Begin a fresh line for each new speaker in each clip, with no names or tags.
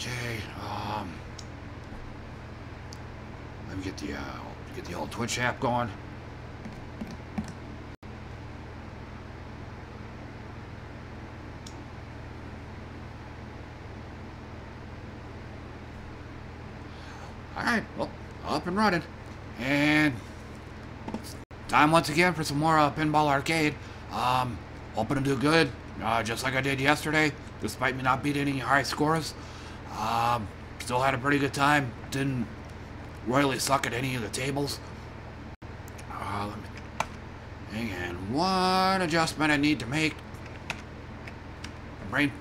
Okay, let me get the old Twitch app going. Alright, well, up and running. And time once again for some more Pinball Arcade. Hoping to do good, just like I did yesterday, despite me not beating any high scores. Still had a pretty good time. Didn't royally suck at any of the tables. And one adjustment I need to make. Bring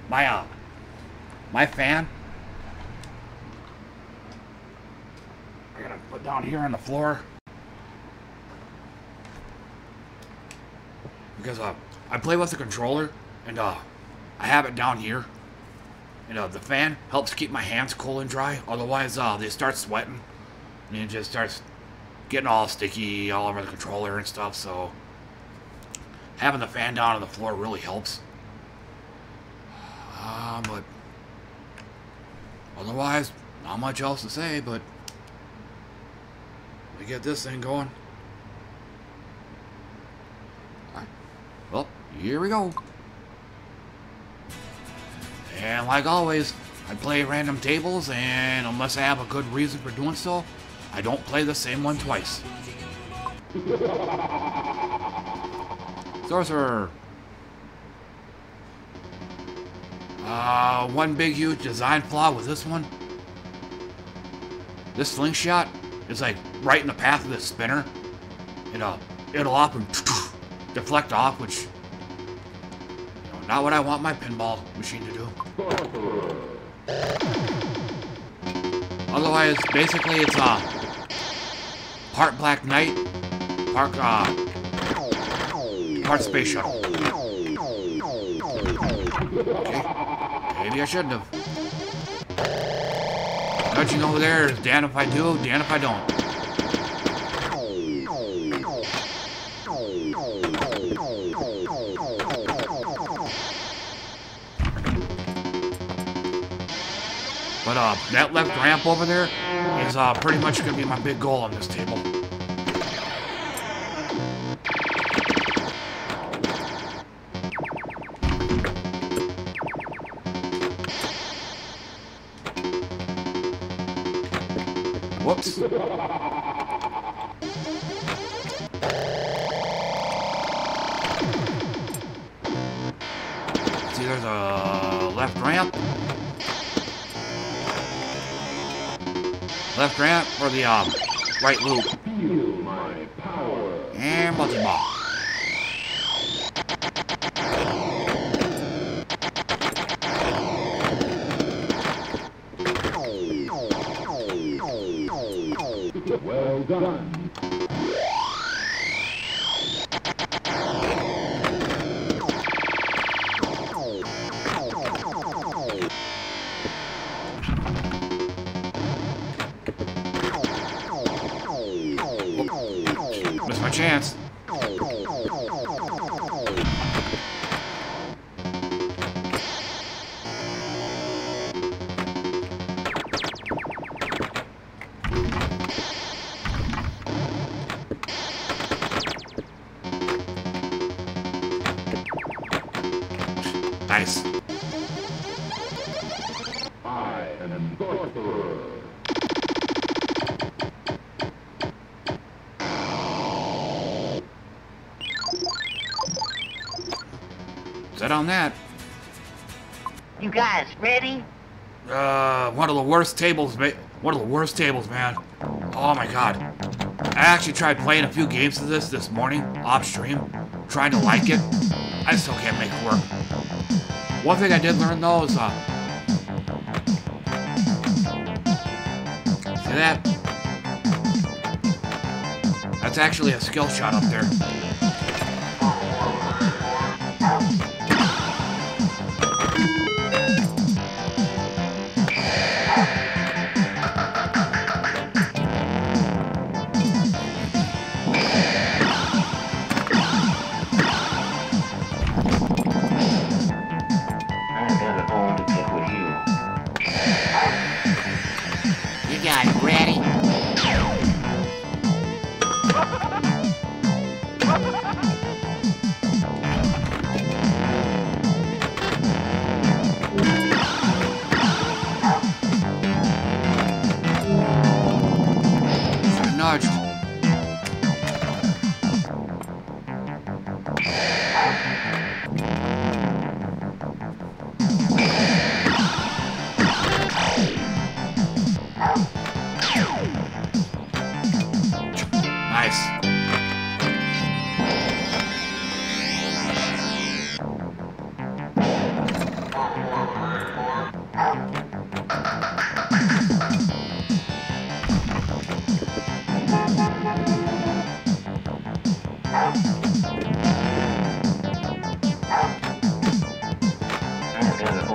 my fan. I gotta put down here on the floor because I play with the controller and I have it down here. You know, the fan helps keep my hands cool and dry. Otherwise, they start sweating and it just starts getting all sticky all over the controller and stuff. So having the fan down on the floor really helps. But otherwise, not much else to say. But let me get this thing going. All right. Well, here we go. And like always, I play random tables, and unless I have a good reason for doing so, I don't play the same one twice. Sorcerer. One big huge design flaw with this one. This slingshot is like right in the path of the spinner. It'll often deflect off, which not what I want my pinball machine to do. Otherwise, basically, it's part Black Knight, part Space Shuttle. Okay. Maybe I shouldn't have. Judging over there is damn if I do, damn if I don't. But that left ramp over there is pretty much going to be my big goal on this table. Whoops. See, there's a left ramp. Left ramp for the right loop. Feel my power. And multi-ball. Well done. Missed my chance. Nice. I am Sorcerer. Set on that.
You guys ready?
One of the worst tables, man. One of the worst tables, man. Oh my god. I actually tried playing a few games of this morning, off stream, trying to like it. I still can't make it work. One thing I did learn though is, see that? That's actually a skill shot up there.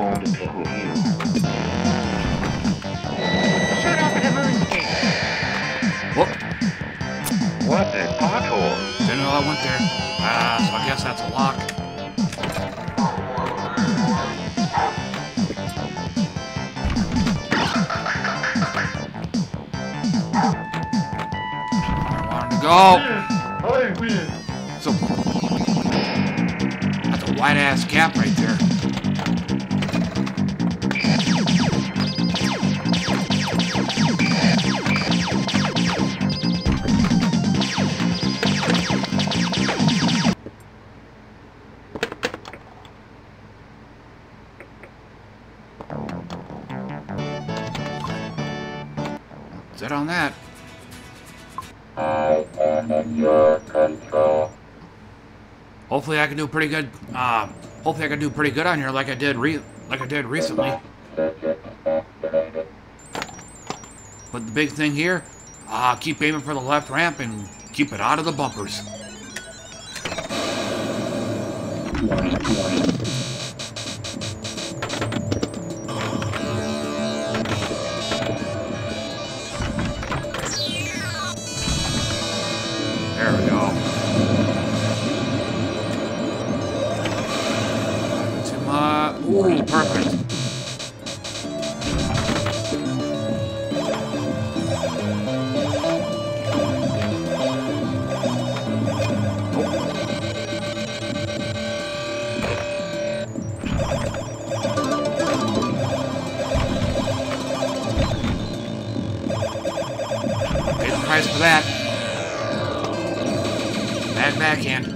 Shut up, the moonscape.
Whoop.
What a pothole.
Didn't know I went there. So I guess that's a lock. I wanted to go.
I win.
So that's a wide ass gap right there. Sit on that.
I am in your control.
Hopefully I can do pretty good. Hopefully I can do pretty good on here, like I did recently. But the big thing here, keep aiming for the left ramp and keep it out of the bumpers. There we go. Ooh, perfect. Pay the price for that. Bad backhand.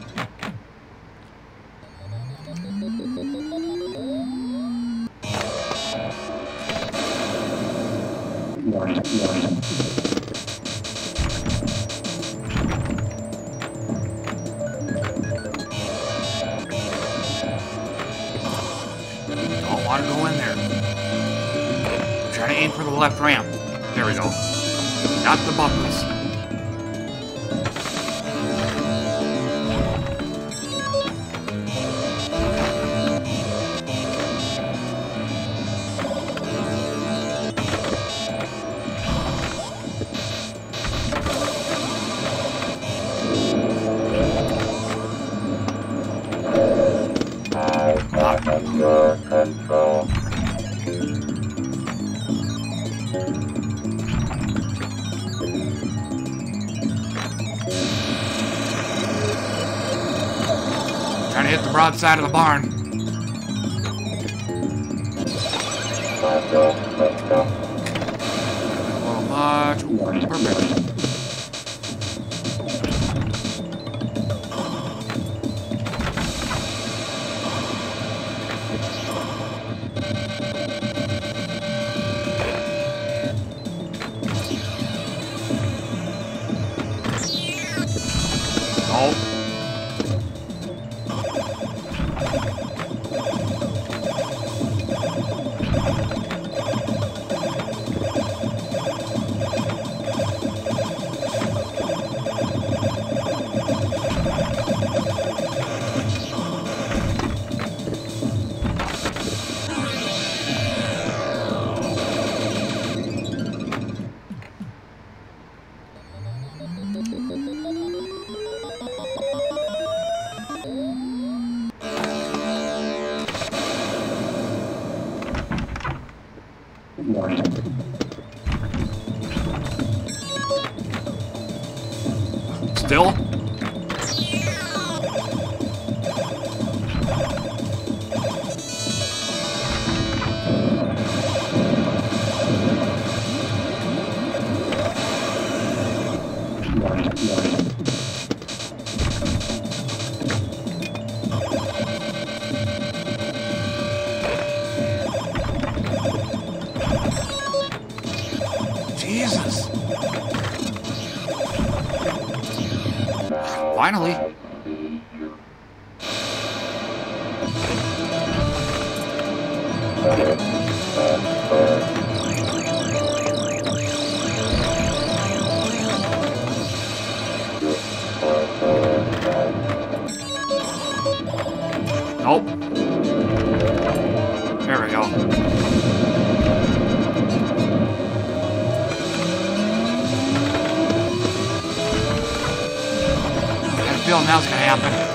Don't want to go in there. I'm trying to aim for the left ramp. There we go. Not the bumpers.
Your control.
Trying to hit the broadside of the barn. A little much. Ooh, perfect. Still? Jesus. Finally. Nope. There we go. I got a feeling that's gonna happen.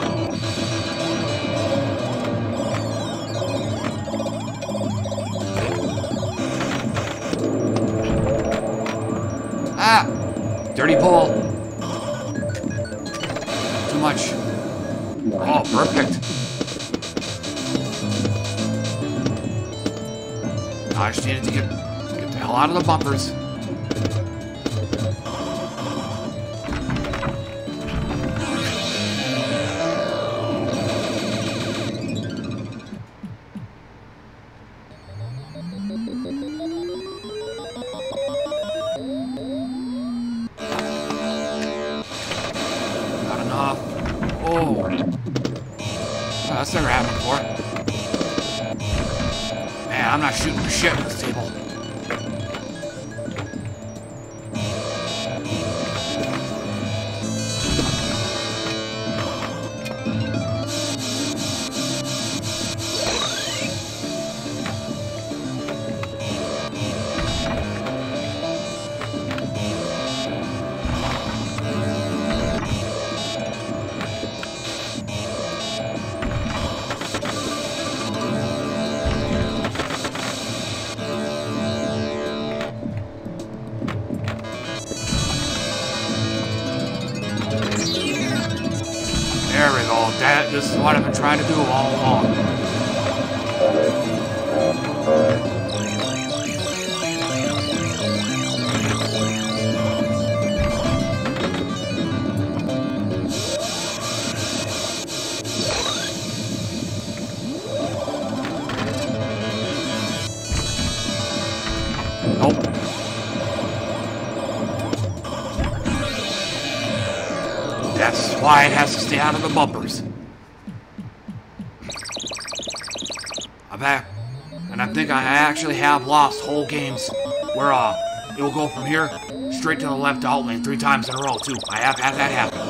Ah! Dirty pull. Too much. Oh, perfect. I just needed to get the hell out of the bumpers. Not enough. Oh. That's never happened before. Man, I'm not shooting for shit with this table. There we go. This is what I've been trying to do all along. Nope. That's why it has to stay out of the bumpers. I'm back, and I think I actually have lost whole games where it will go from here straight to the left out lane 3 times in a row too. I have had that happen.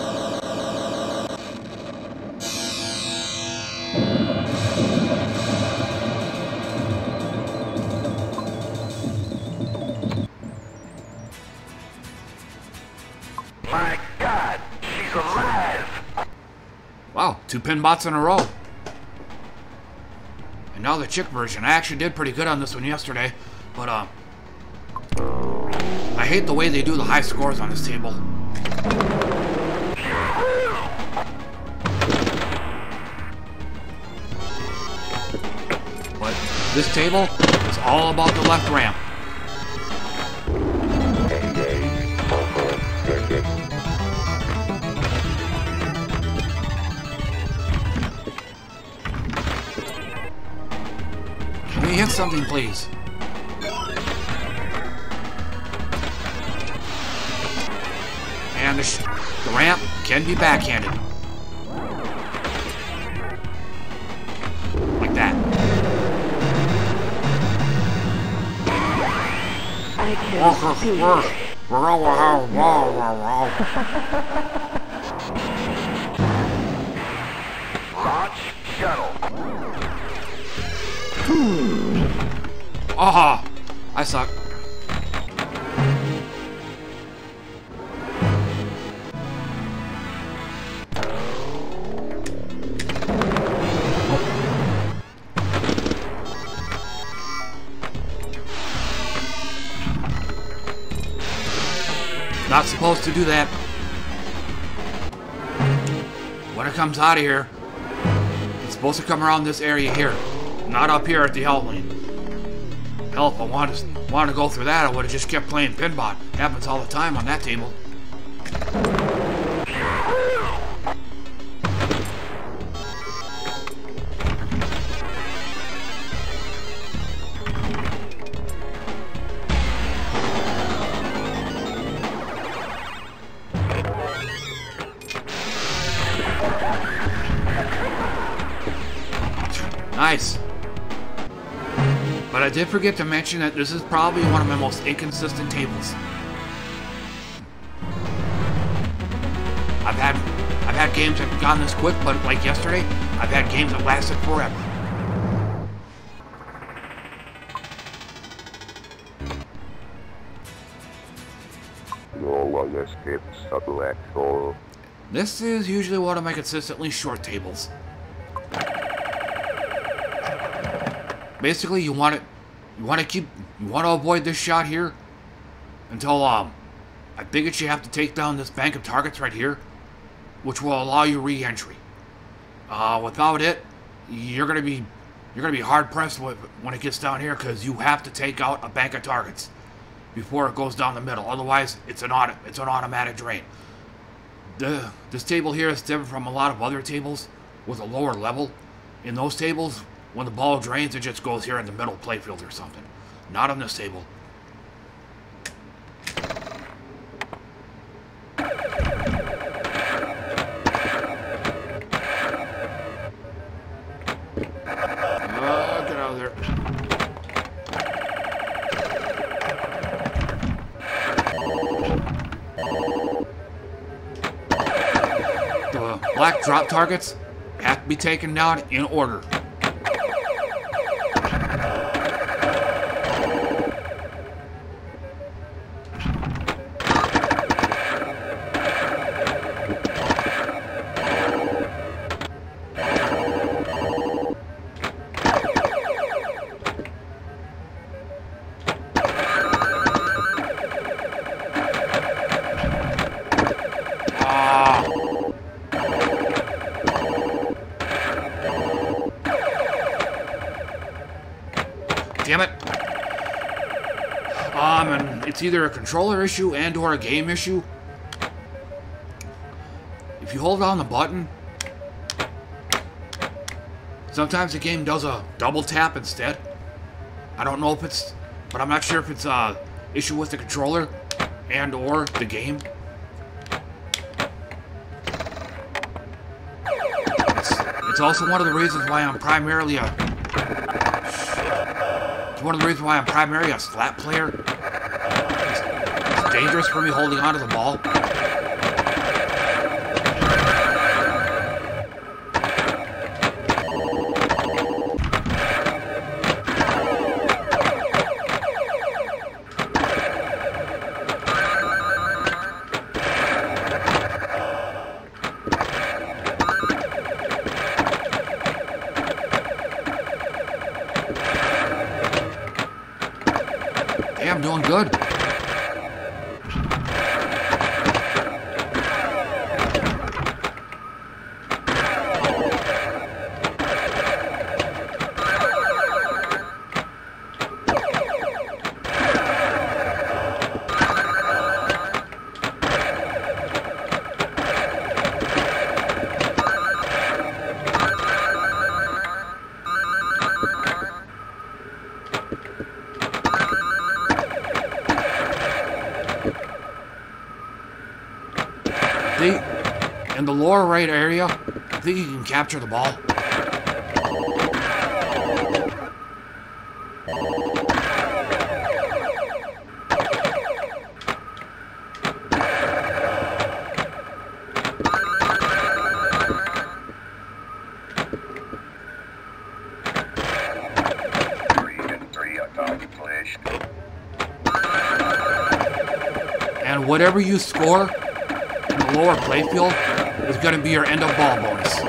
My God, she's alive!
Wow, 2 pin bots in a row. And now the chick version. I actually did pretty good on this one yesterday, but I hate the way they do the high scores on this table. But this table is all about the left ramp. Can we hit something, please? And the ramp can be backhanded. Like that.
I can see it.
Launch shuttle.
Aha! I suck. Not supposed to do that. When it comes out of here, it's supposed to come around this area here, not up here at the out lane. Hell, if I wanted to go through that, I would have just kept playing pinball. Happens all the time on that table. Nice. But I did forget to mention that this is probably one of my most inconsistent tables. I've had games that have gone this quick, but like yesterday, I've had games that lasted forever.
one escapes a black hole.
This is usually one of my consistently short tables. Basically, you want to avoid this shot here until I think it you have to take down this bank of targets right here, which will allow you re-entry. Without it, you're gonna be hard pressed when it gets down here because you have to take out a bank of targets before it goes down the middle. Otherwise, it's an automatic drain. This table here is different from a lot of other tables with a lower level. In those tables, when the ball drains, it just goes here in the middle playfield or something. Not on this table. Get out of there. The black drop targets have to be taken down in order. Damn it. And it's either a controller issue and or a game issue. If you hold down the button, sometimes the game does a double tap instead. I don't know if it's, but I'm not sure if it's a issue with the controller and or the game. It's also one of the reasons why I'm primarily a slap player. It's dangerous for me holding onto the ball. Hey, I'm doing good. In the lower right area, I think you can capture the ball. And whatever you score in the lower playfield is going to be your end of ball bonus.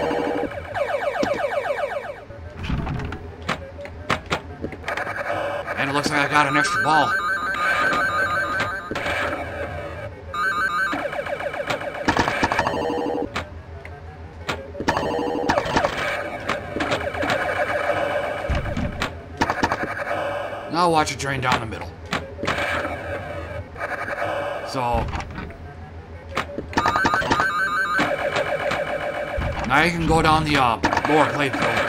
And it looks like I got an extra ball. Now watch it drain down the middle. So now you can go down the lower playfield.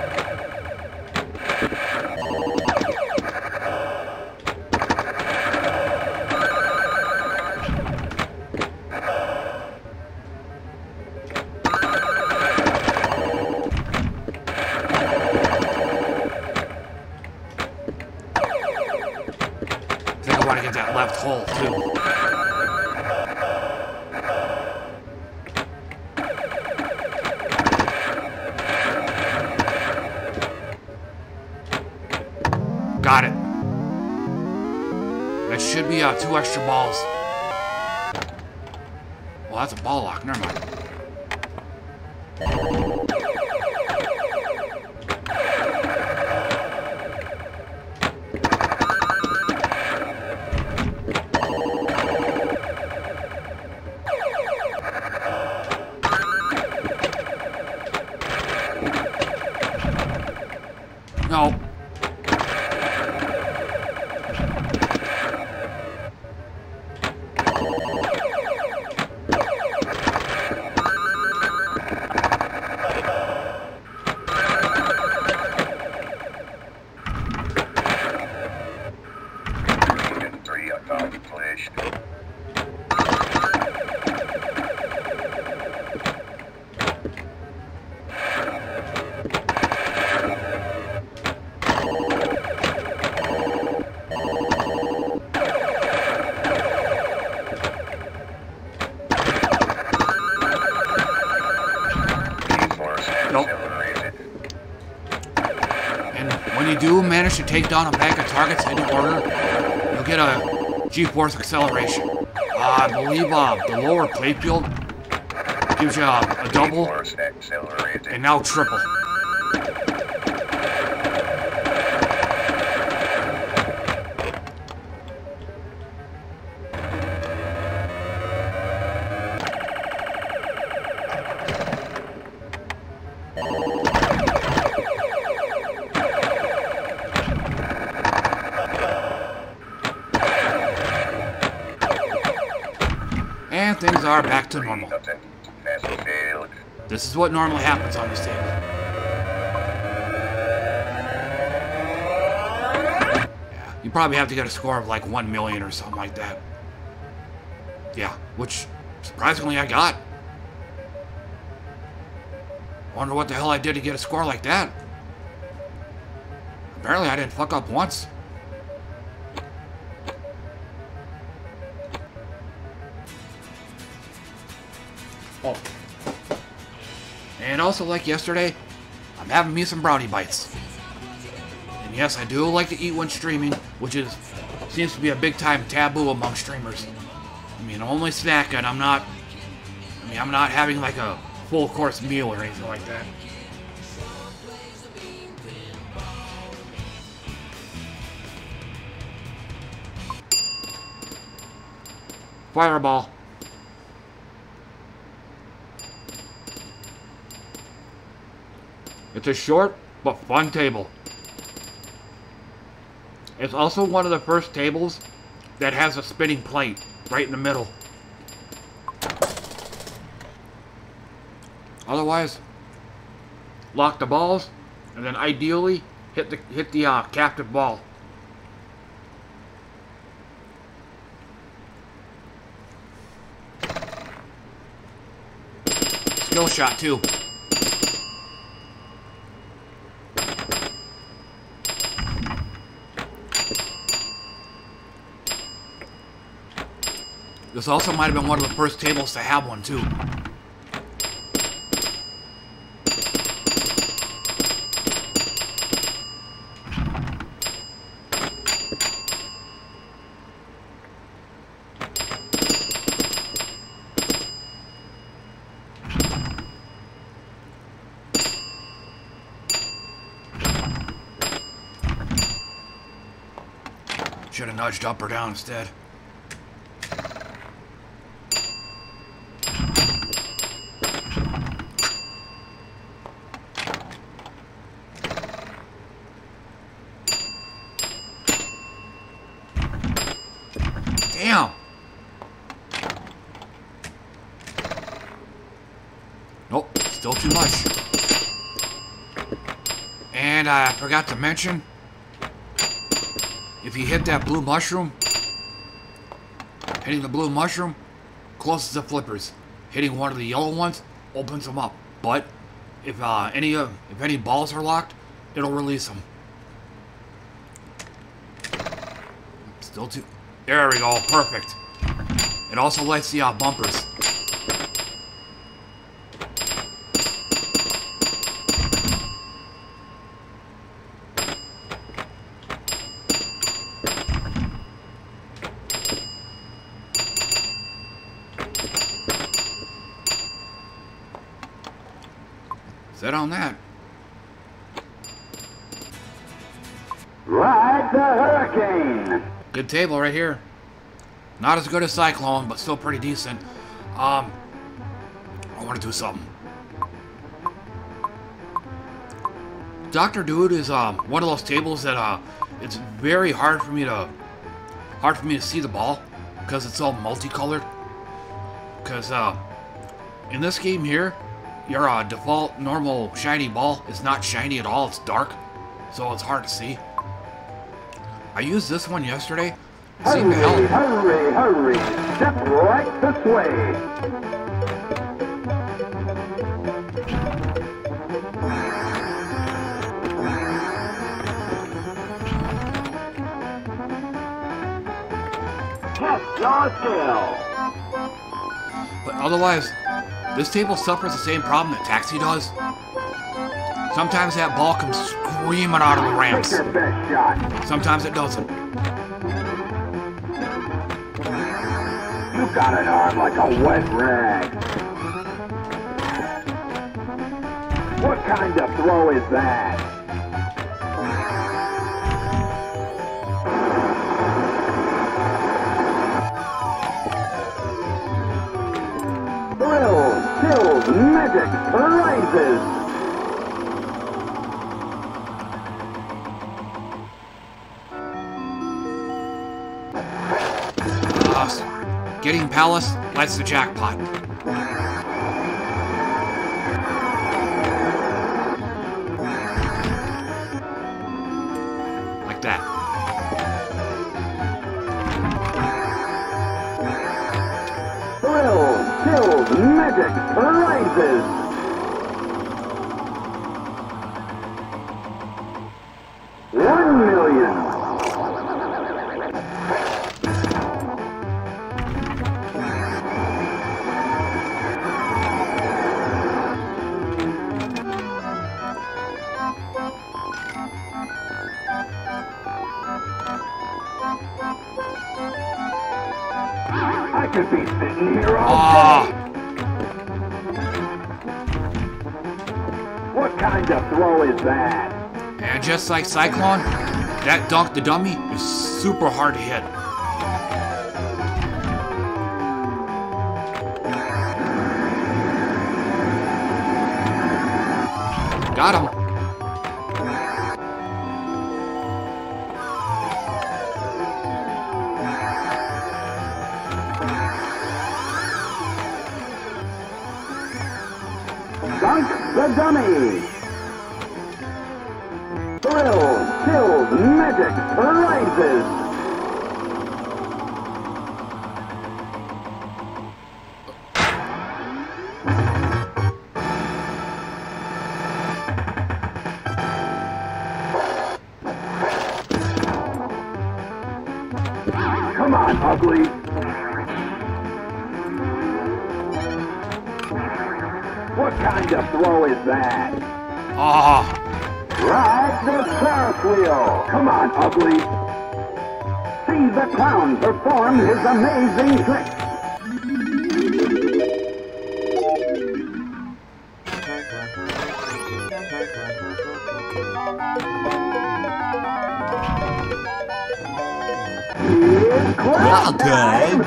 I think I want to get that left hole too. Got it. That should be 2 extra balls. well, that's a ball lock. Never mind. No. Manage to take down a bank of targets in order, you'll get a G-force acceleration. I believe the lower playfield gives you a double, and now triple. Things are back to normal. This is what normally happens on this table. Yeah, you probably have to get a score of like 1 million or something like that. Yeah, which surprisingly I got. Wonder what the hell I did to get a score like that. Apparently I didn't fuck up once. Oh. And also, like yesterday, I'm having me some brownie bites. And yes, I do like to eat when streaming, which seems to be a big time taboo among streamers. I mean, only snacking. I'm not having like a full course meal or anything like that. Fireball. It's a short but fun table. It's also one of the first tables that has a spinning plate right in the middle. Otherwise, lock the balls and then ideally hit the captive ball. Skill shot too. This also might have been one of the first tables to have one, too. Should have nudged up or down instead. Damn! Nope, still too much. And I forgot to mention, if you hit that blue mushroom, hitting the blue mushroom closes the flippers. Hitting one of the yellow ones opens them up. But if any balls are locked, it'll release them. Still too. There we go, perfect. It also lights the bumpers. Bet on that.
Ride the hurricane.
Good table right here. Not as good as Cyclone, but still pretty decent. I want to do something. Dr. Dude is one of those tables that it's very hard for me to see the ball because it's all multicolored. Because in this game here, your default normal shiny ball is not shiny at all. It's dark, so it's hard to see. I used this one yesterday. It seemed to help.
Hurry, hurry. Step right this way. Test your skill.
But otherwise, this table suffers the same problem that Taxi does. Sometimes that ball comes screaming out of the ramps.
Take your best shot.
Sometimes it doesn't.
You got an arm like a wet rag. What kind of throw is that? Thrills, chills, magic, prizes.
Getting Palace, that's the jackpot. Like that.
Thrills, chills, magic, prizes. $1 million. I could be sitting here all day. What kind of throw is that?
And just like Cyclone, that dunk the dummy is super hard to hit. Got him.
Dunk the dummy. Thrills, chills, magic, prizes. Come on, ugly. What kind of throw is that? Ride the Ferris wheel. Come on, ugly. See the clown perform his amazing trick. It's clown time.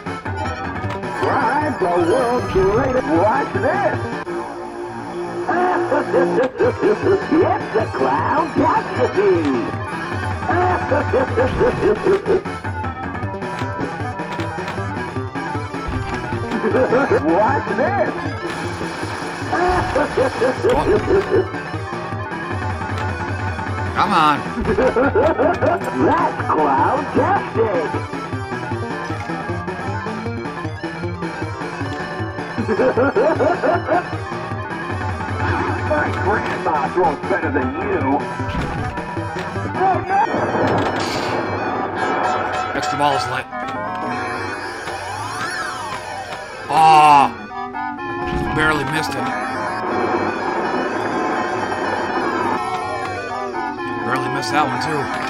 Ride the world's greatest. Watch this. It's the clown taxi. Watch this.
Come on.
That's clown-tastic. My grandma throws better than you. Oh, no.
Extra ball is lit. Barely missed it. Barely missed that one too.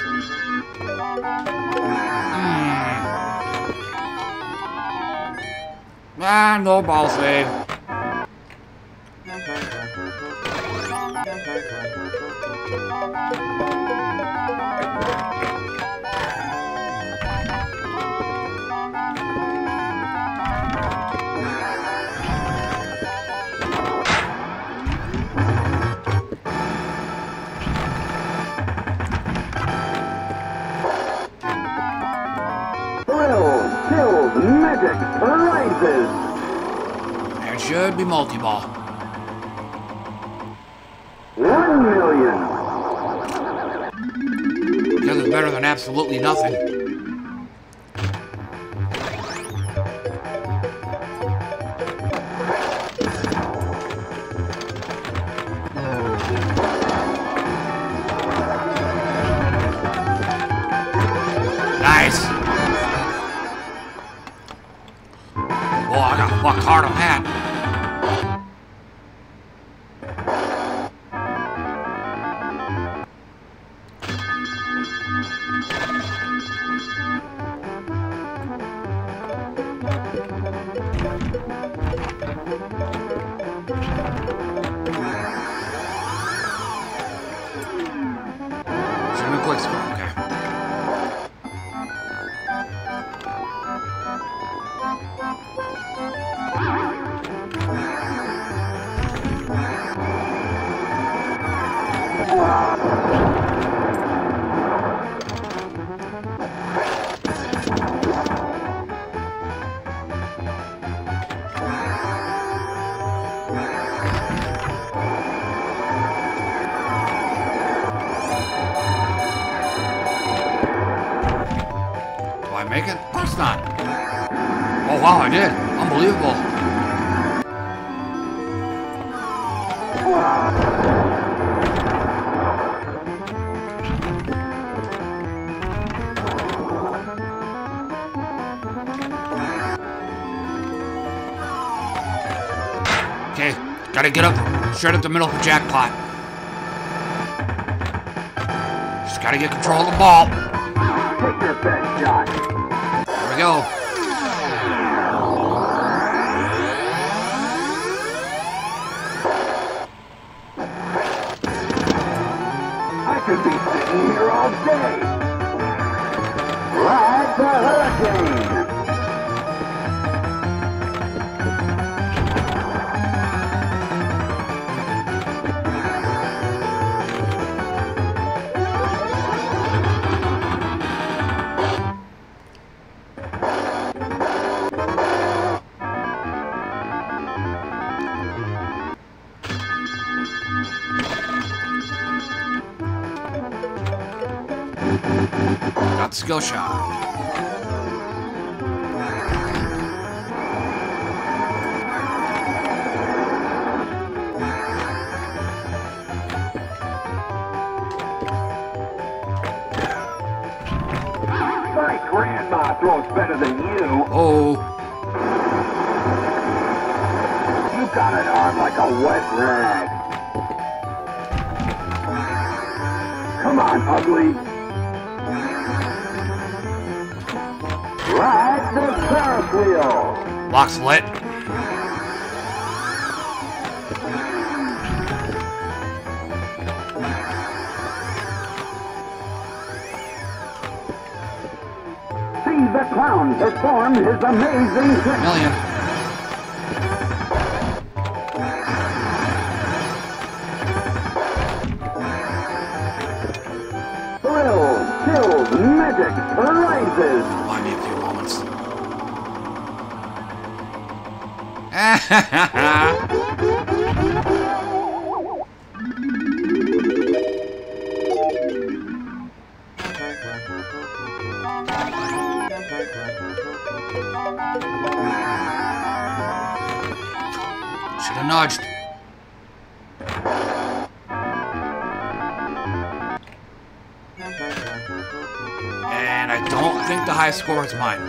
Ah, no ball save.
Thrills, chills, magic, rises.
There should be multi-ball.
1 million.
Because it's better than absolutely nothing. Nice. Oh, I got fucked hard on that. Should be quick score, okay. Do I make it? Of course not. Oh wow, I did. Unbelievable. Okay, gotta get up straight up the middle of the jackpot. Just gotta get control of the ball.
Take your best shot.
There we go.
I could be sitting here all day. Ride the hurricane.
Got the skill shot.
My grandma throws better than you.
Oh,
You got an arm like a wet rag. Come on, ugly. Ride the Ferris wheel.
lock's lit.
See the clown perform his amazing trick.
Million.
Thrills, chills, magic, rises.
Buy me a few moments. Should have nudged. And I don't think the high score is mine.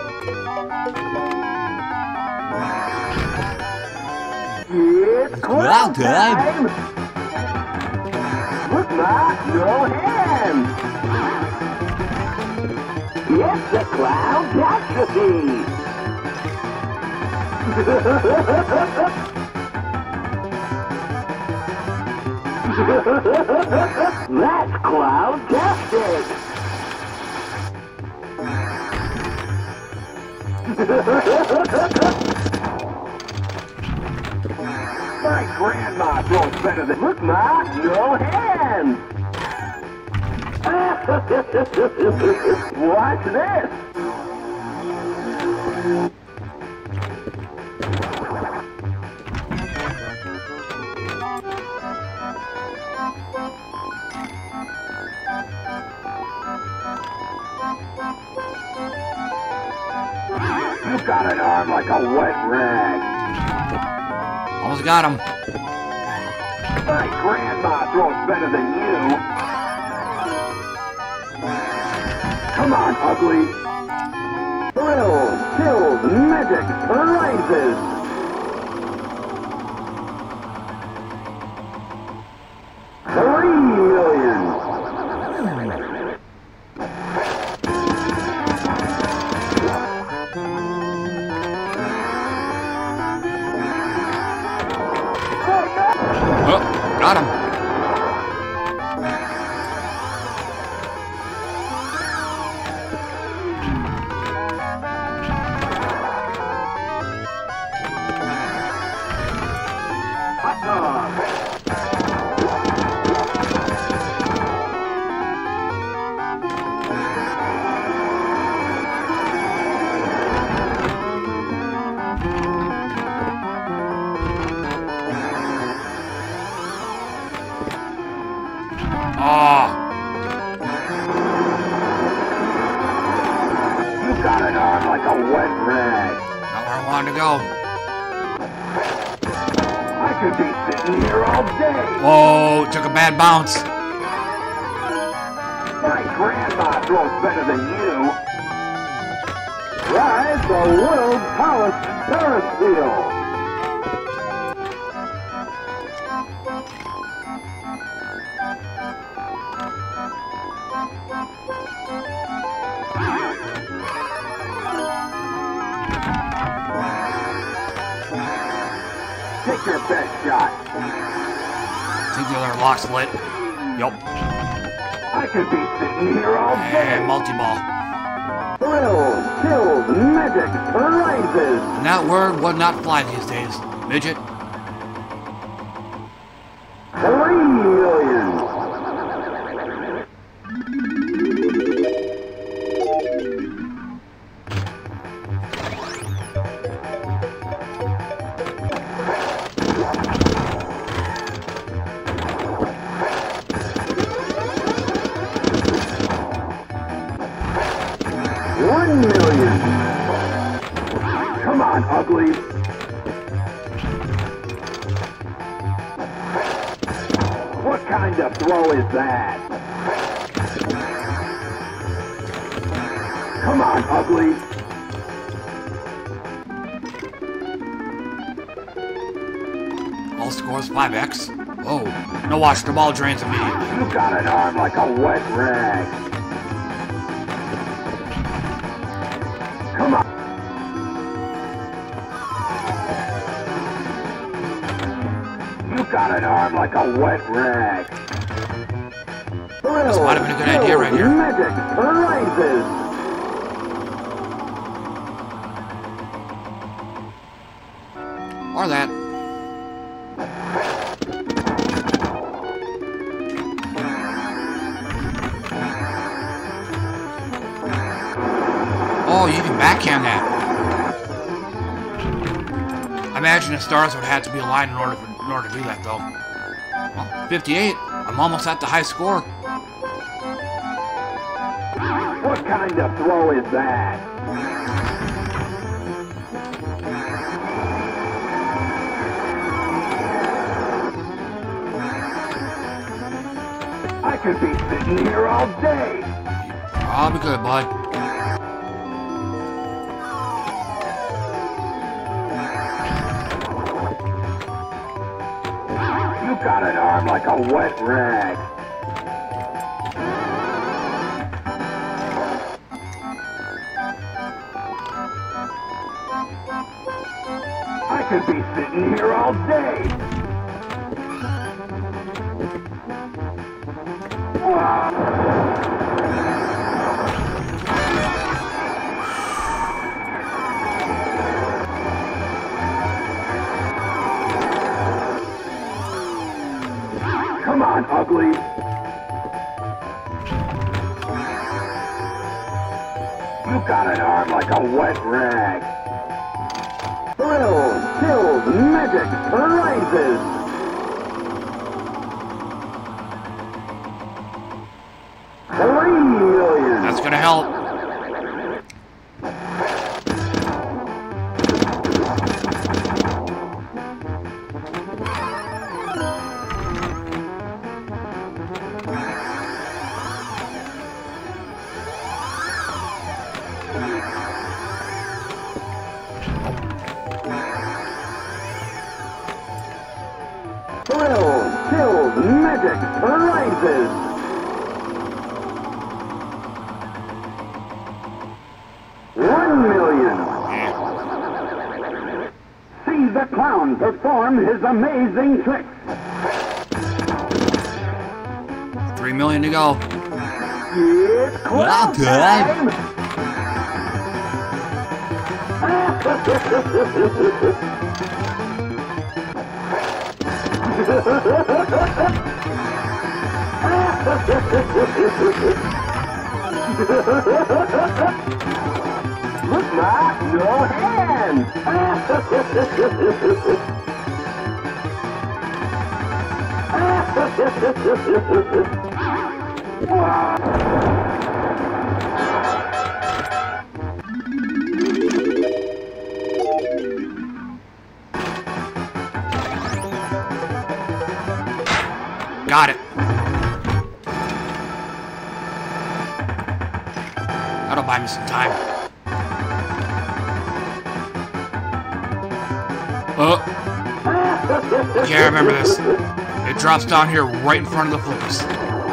It's clown time. Look, Ma, no hands. It's the clown catastrophe! That's clown-tastic! My grandma throws better than... Look, Ma, no hands! Watch this! You got an arm like a wet rag.
Almost got him.
My grandma throws better than you. Come on, ugly. Thrills, chills, magic, prizes. $3 million.
Oh, got him.
You got an arm like a wet rag.
Not where I wanted to go.
I could be sitting here all day.
Oh, took a bad bounce.
My grandma throws better than you. Ride the world's tallest Ferris wheel. Take your best shot.
I think the other lock's lit. Yup.
I could be sitting here all day.
And multi-ball.
Thrills, chills, magic, prizes.
And that word would not fly these days. Midget.
$3 million. $1 million. Come on, ugly. What kind of throw is that? Come on, ugly.
All scores 5x. Oh, no watch, the ball drains immediately.
You got an arm like a wet rag. Come on. You got an arm like a wet rag.
This might have been a good idea right here.
Magic prizes.
Or that. Oh, you can backhand that. I imagine the stars would have to be aligned in order to do that, though. Well, 58. I'm almost at the high score.
What kind of throw is that? I could be sitting here all day.
I'll be good, bud.
You got an arm like a wet rag. could be sitting here all day. Come on, ugly. You got an arm like a wet rag. Thrills, chills, magic, prizes. $3 million.
That's gonna help.
Thrills, chills, magic, prizes. $1 million. See the clown perform his amazing tricks.
$3 million to go.
It's clown time. Look, Ma, no hands.
Got it. That'll buy me some time. Okay, I remember this. It drops down here right in front of the flippers.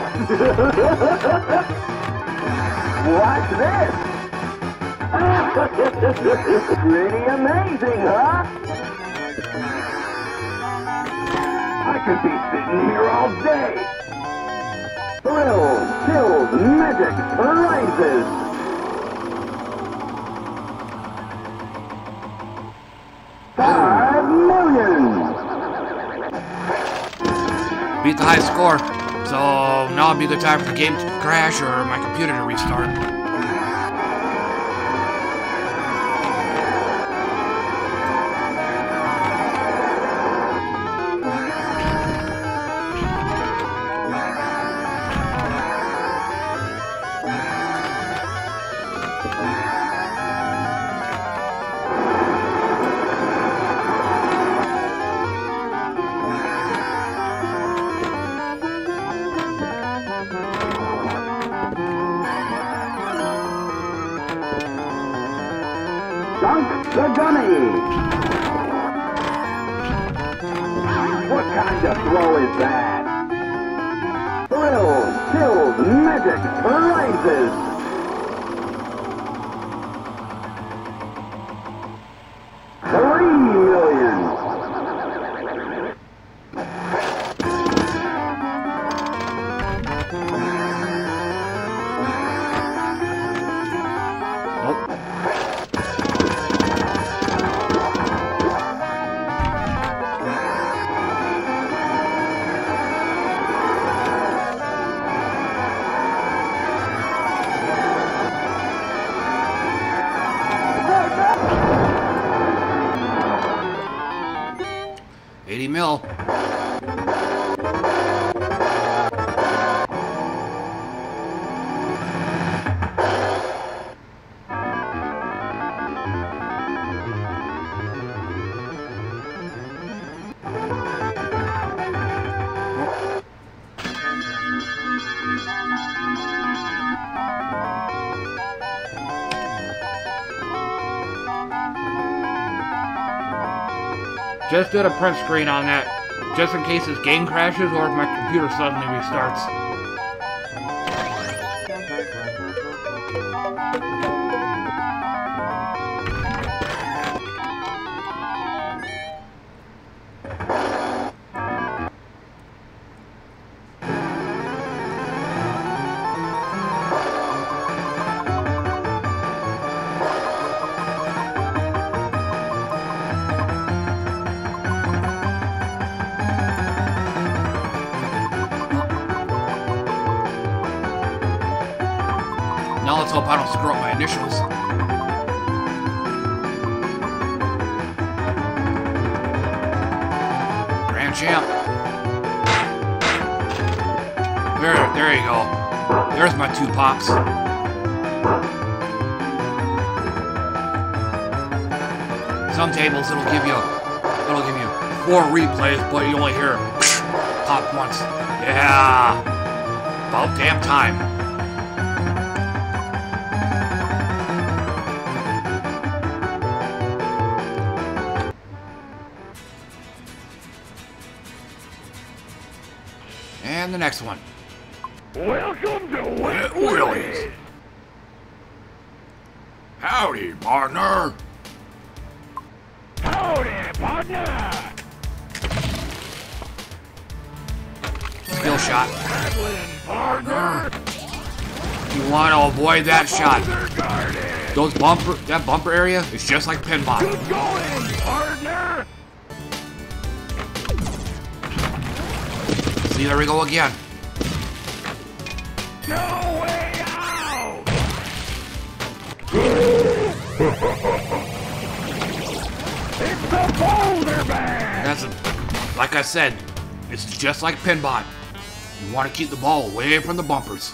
Watch this. Pretty amazing, huh? I could be sitting here all day. Thrills, chills, magic, prizes. $5 million.
Beat the high score. So now would be a good time for the game to crash or my computer to restart.
Dunk the Gunny. What kind of throw is that? Thrills, chills, magic, prizes. $3 million.
$80 mil. Just did a print screen on that, just in case this game crashes or if my computer suddenly restarts. Now let's hope I don't screw up my initials. Grand champ. There you go. There's my 2 pops. Some tables it'll give you 4 replays, but you only hear pop once. Yeah. About damn time. And the next one.
Welcome to Wet
Willie's. Howdy, partner.
Howdy, partner.
Skill shot.
Partner.
You want to avoid that shot. That bumper area is just like pinball.
Good going, partner.
See, there we go again.
No way out. It's the boulder bag.
Like I said, it's just like pinball. You want to keep the ball away from the bumpers.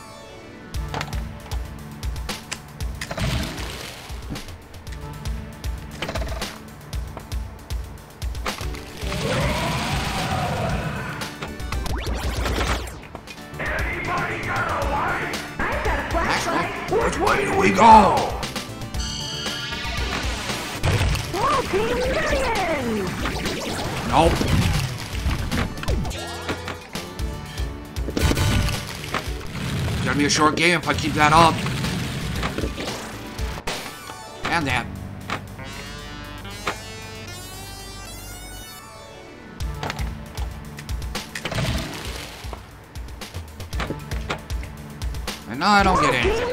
Which way do we go? Nope. It's gonna be a short game if I keep that up. And that. And now I don't get anything.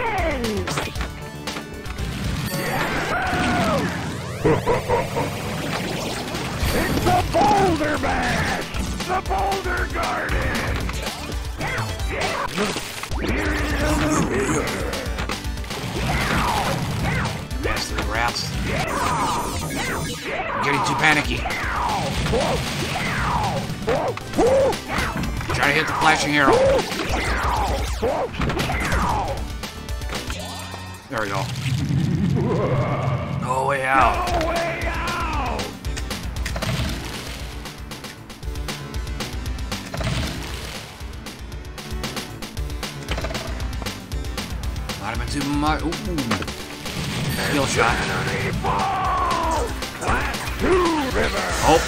It's the boulder bag. The boulder garden.
Yes, the rats. I'm getting too panicky. Try to hit the flashing arrow. There we go. No way out.
No way out.
Might have been too much. Ooh. Skill shot. Oh.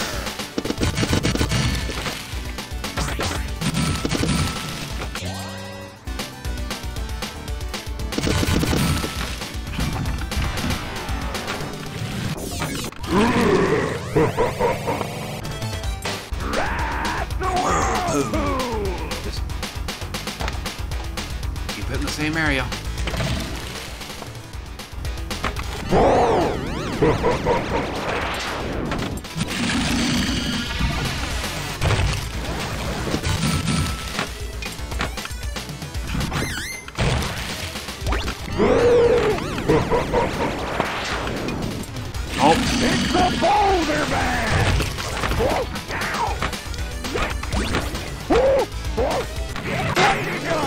Just keep it in the same area. Oh.
It's the boulder bag. Way to go.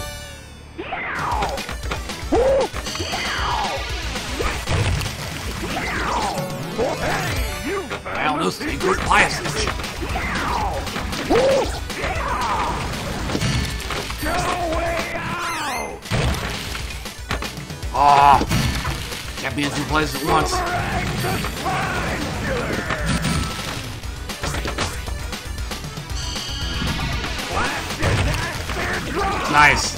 Hey, you
Well, no secret passage.
No way out.
Ah. Can't be in 2 places at once. Nice.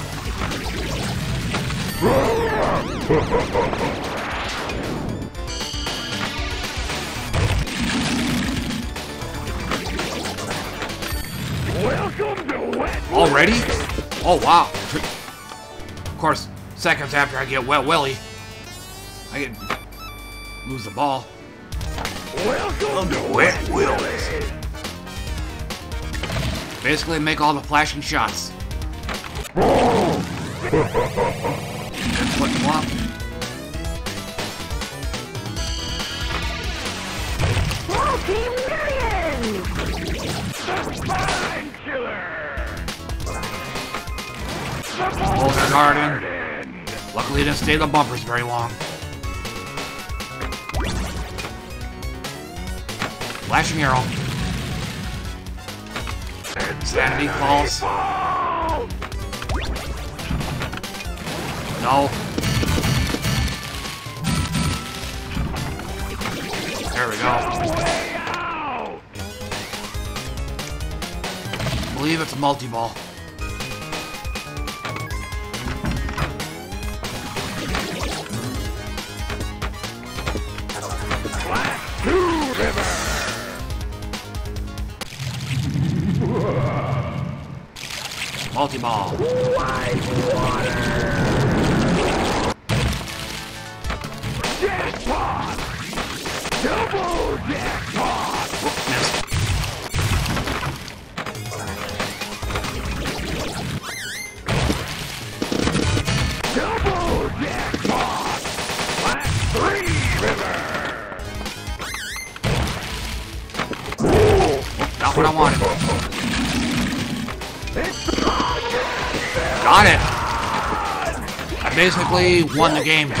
Welcome to Wet
Already? Oh, wow. Of course, seconds after I get Wet Willie, I get lose the ball.
Welcome to
Wet Willie's. Basically, make all the flashing shots. putting them up.
Multi-million! Spine killer!
Hold their garden. Luckily, it didn't stay the bumpers very long. Flashing arrow. Insanity falls. No. There we go. I believe it's a multi-ball. Multi-ball.
Jackpot! Double jackpot!
Missed.
Double jackpot! Last 3 river!
Not what I wanted. Got it! I basically won the game.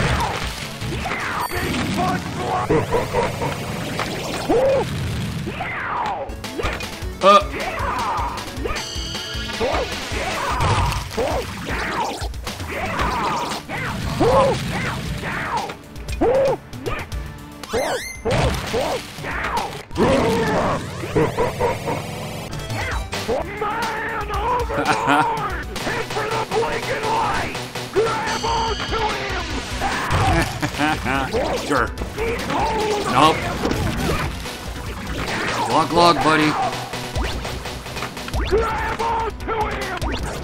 Man overboard! Head for the blinking light! Grab onto him!
Sure. Nope. Glug, buddy.
Grab onto him!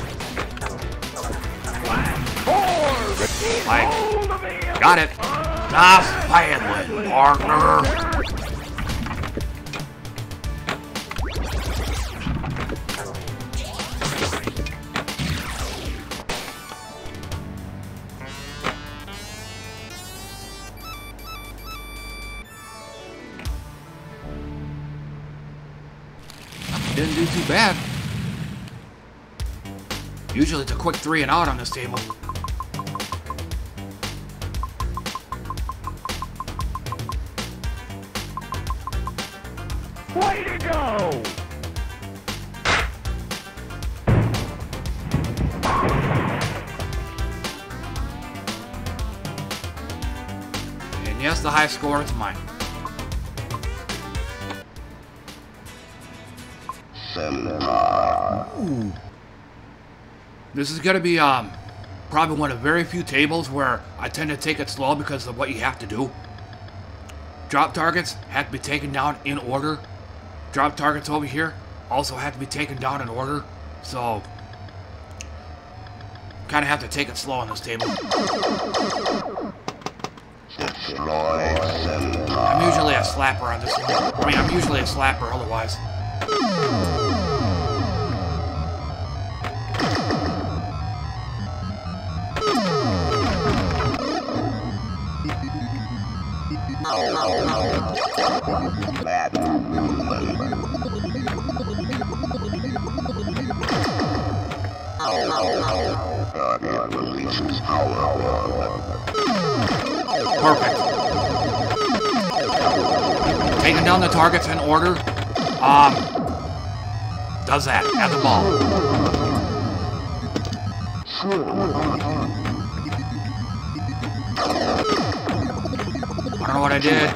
Like, got it. Ah, finally, partner. Didn't do too bad. Usually it's a quick 3 and out on this table.
Way to go!
And yes, the high score is mine. This is gonna be probably one of very few tables where I tend to take it slow because of what you have to do. Drop targets have to be taken down in order. Drop targets over here also have to be taken down in order. So kind of have to take it slow on this table. I'm usually a slapper on this one. I mean, I'm usually a slapper otherwise. Perfect. Taking down the targets in order. Does that. At the ball. I don't know what I did.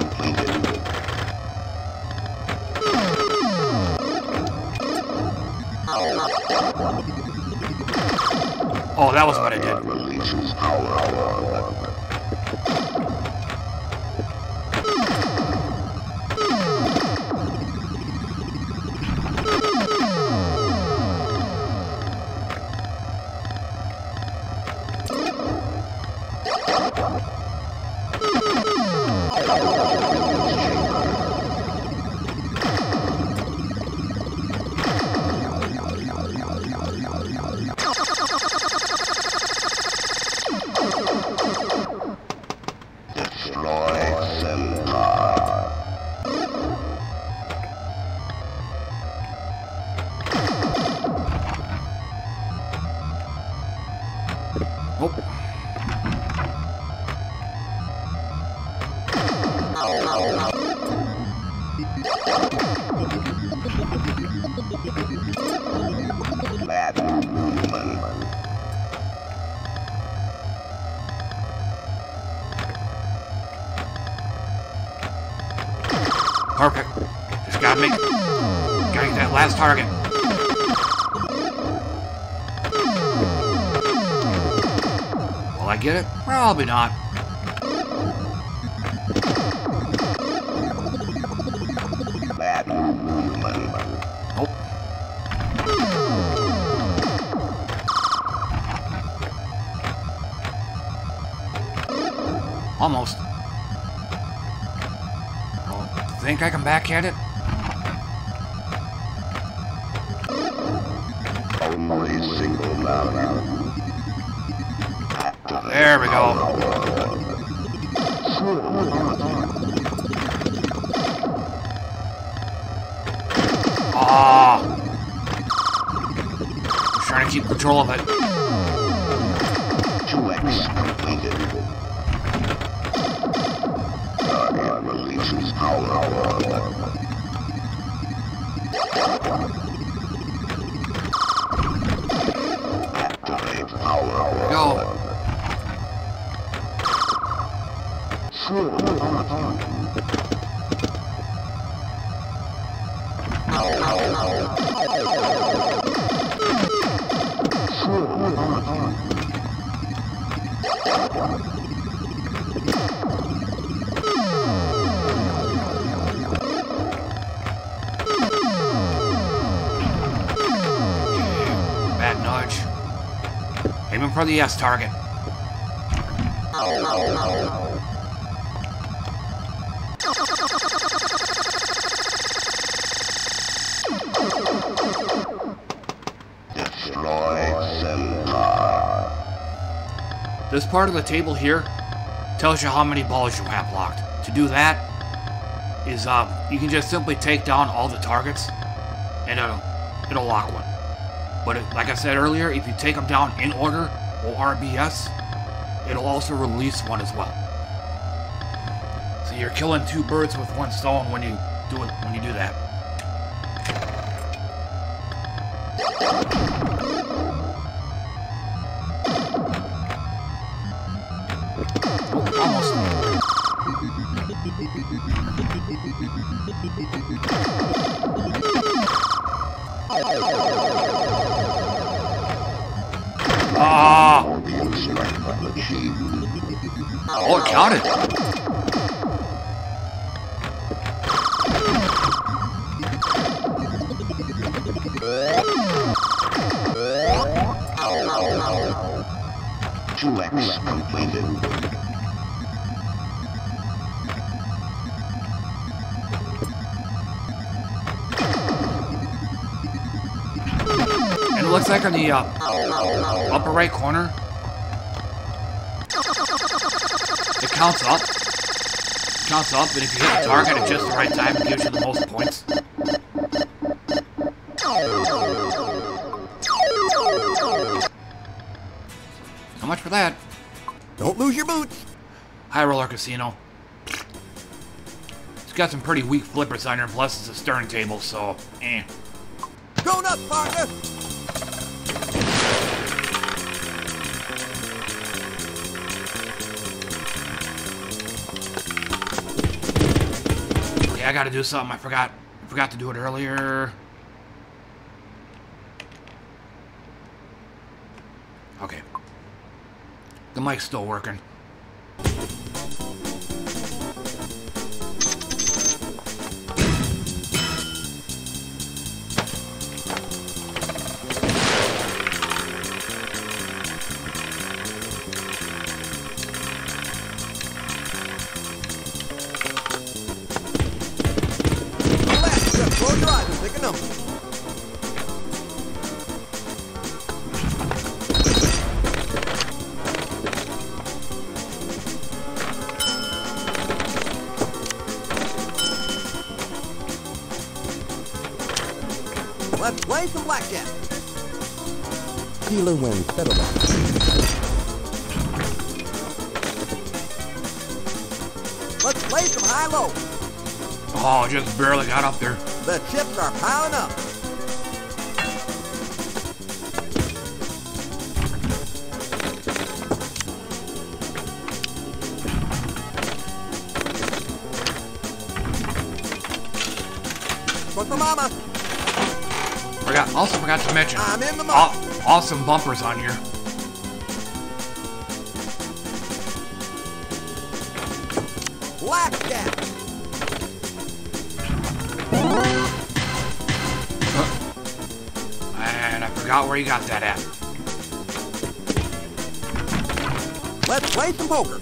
Oh, that was what I did. Oh. Perfect. Just gotta get that last target. Will I get it? Probably not. Nope. Almost. Think I can backhand it? There we go. Ah! I'm trying to keep control of it.
2x completed. Target releases power. Activate power.
Go. Bad nudge. Aiming for the S target. This part of the table here tells you how many balls you have locked. To do that is you can just simply take down all the targets and it'll lock one. But like I said earlier, if you take them down in order or RBS, it'll also release one as well. So you're killing two birds with one stone when you do that. Almost. Ah! Oh, it counted.
Completed.
And it looks like on the upper right corner, it counts up. And if you hit the target at just the right time, it gives you the most points. So much for that.
Don't lose your boots.
High Roller Casino. It's got some pretty weak flippers on here, plus it's a stern table, so eh.
Grown up, partner.
Yeah, I gotta do something. I forgot to do it earlier. Okay. The mic's still working.
Close your eyes and pick a number. Let's play some blackjack. Dealer wins. Settle down. Let's play some high-low.
Oh, just barely got up there.
The chips are piling up. One for Mama.
Also forgot to mention.
I'm in the mud.
Awesome bumpers on here.
Blackjack.
And I forgot where you got that at.
Let's play some poker.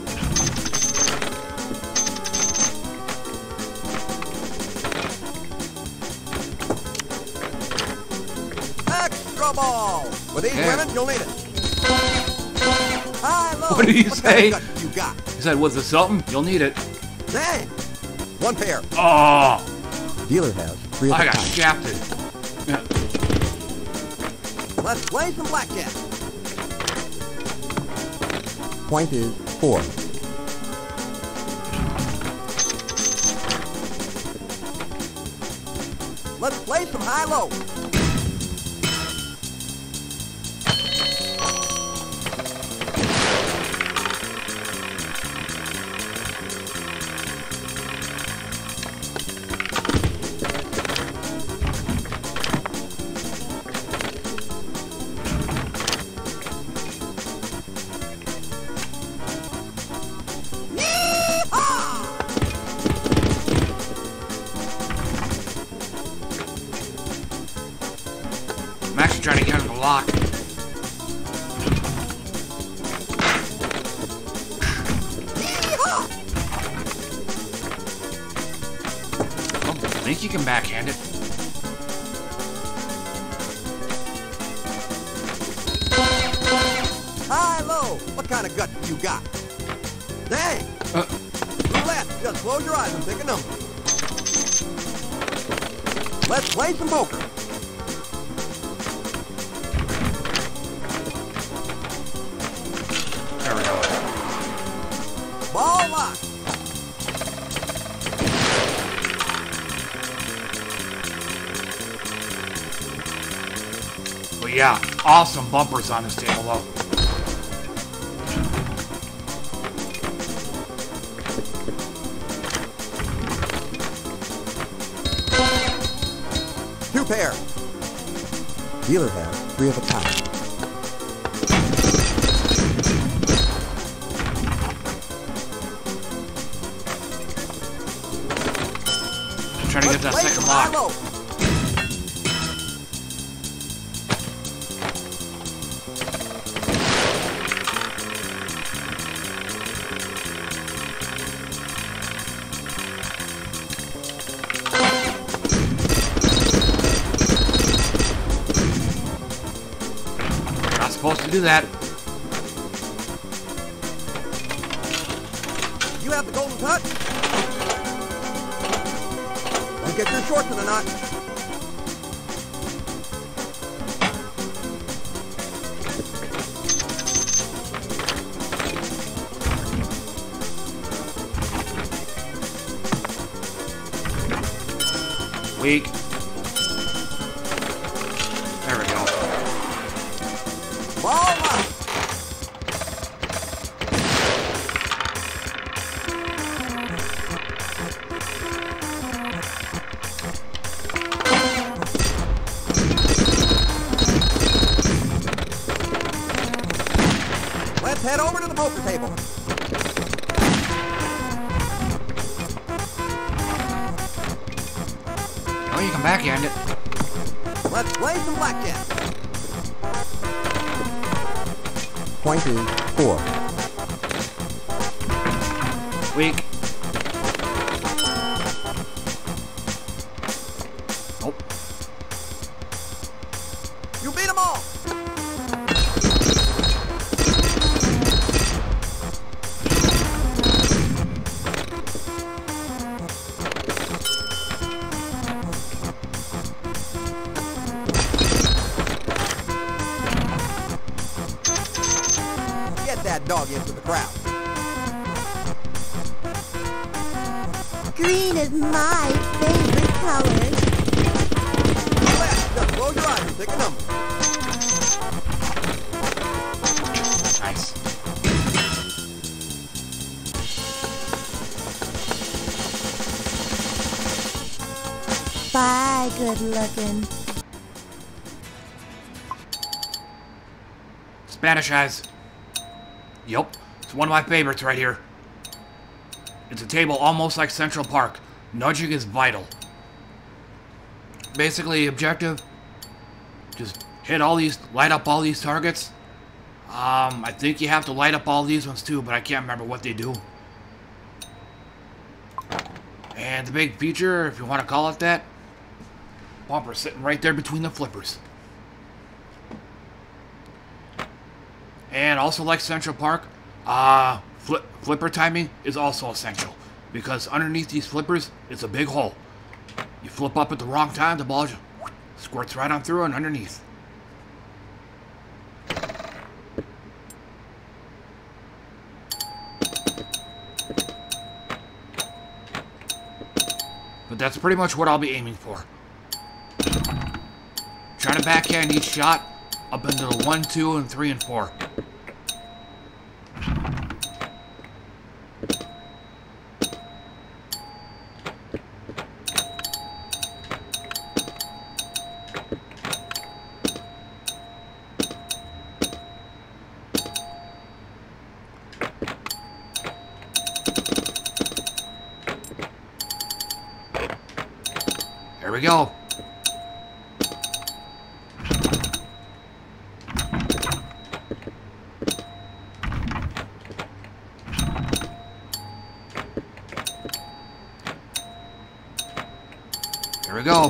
Extra ball. With these women, you'll need it. High-low.
What did you say?
What kind of guts you got?
He said, was it something? You'll need it.
Dang. One pair.
Oh,
Dealer has 3 of
I
the
got
kind.
shafted. Yeah.
Let's play some blackjack. Point is 4. Let's play some high-low.
I'm actually trying to get him to lock. I don't think you can backhand it.
High-low. What kind of guts you got? Dang. Roulette. Just close your eyes and pick a number. Let's play some poker.
There we go.
Ball lock.
But yeah, awesome bumpers on this table though.
Two pair. Dealer has 3 of a kind.
I'm trying to get that
Let's play
second
some
lock.
high-low.
Not supposed to do that.
You have the golden touch. Don't get your shorts in a knot.
Weak. There we go.
Ball lock. Let's head over to the poker table.
Oh, you can backhand it.
Let's play some blackjack. Point is 4.
Weak. Nope.
You beat them all. Get that dog into the crowd.
Green is my favorite color.
Roulette, just close your eyes and pick a number.
Nice.
Bye, good looking.
Spanish Eyes. Yup, it's one of my favorites right here. It's a table almost like Central Park. Nudging is vital. Basically, objective, just hit all these, light up all these targets. I think you have to light up all these ones too, but I can't remember what they do. And the big feature, if you want to call it that, bumper sitting right there between the flippers. And also like Central Park, flipper timing is also essential, because underneath these flippers is a big hole. You flip up at the wrong time, the ball just squirts right on through and underneath. But that's pretty much what I'll be aiming for. Trying to backhand each shot up into the 1, 2, and 3, and 4. There we go. There we go.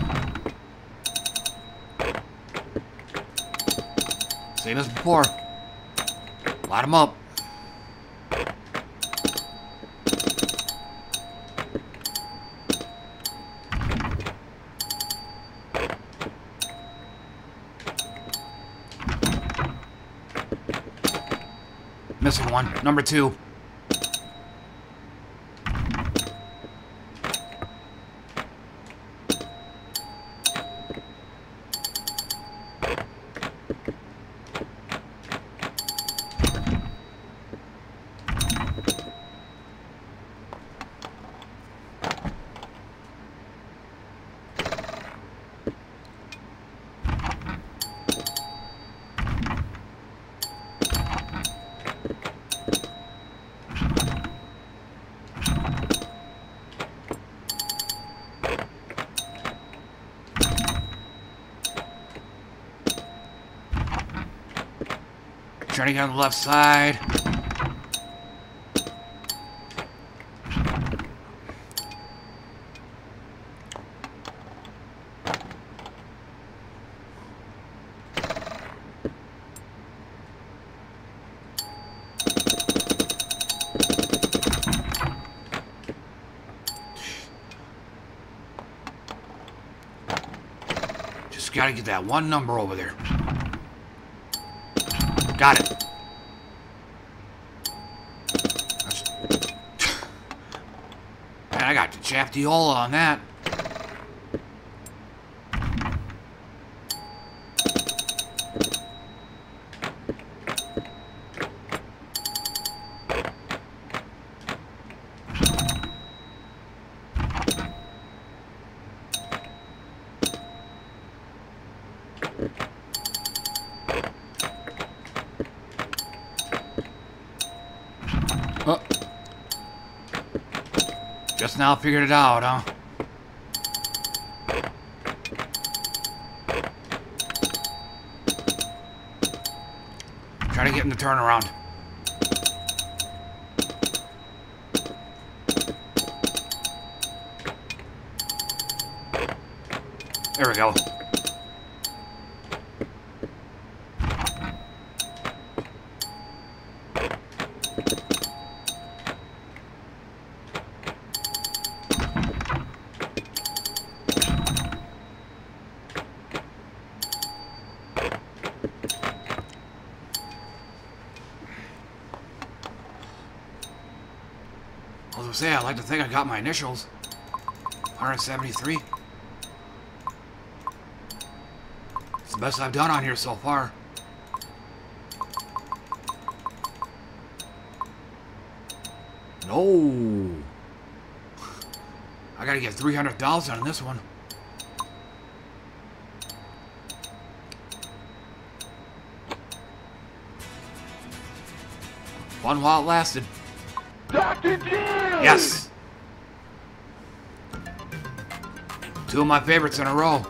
Same as before. Light them up. Missing one. Number 2. Turning on the left side. Just gotta get that one number over there. Got it. Man, I got the Chaftiola on that. Just now figured it out, huh? Try to get in the turnaround. There we go. was gonna say, I'd like to think I got my initials. 173. It's the best I've done on here so far. No. I gotta get 300,000 on this one. Fun while it lasted.
Dr. J!
Yes! 2 of my favorites in a row.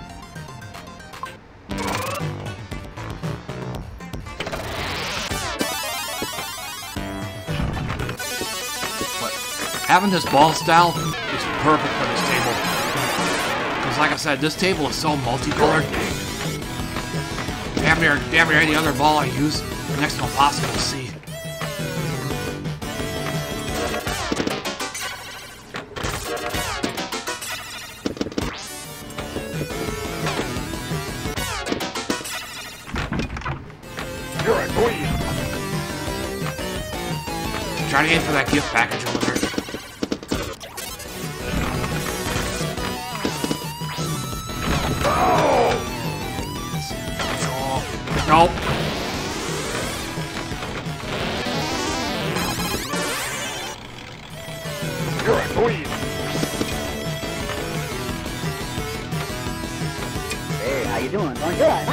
But having this ball style is perfect for this table. Because like I said, this table is so multicolored. Damn near any other ball I use, next to impossible to see. Trying to aim for that gift package over there. Oh. Nope.
You're a queen.
Hey, how you doing? Doing good.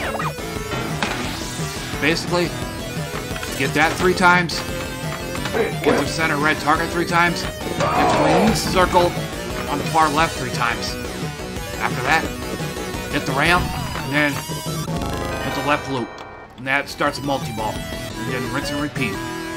Basically, get that 3 times. Get the center red target 3 times. Get the wings circle on the far left 3 times. After that, hit the ramp, and then hit the left loop. And that starts a multi-ball. And then rinse and repeat.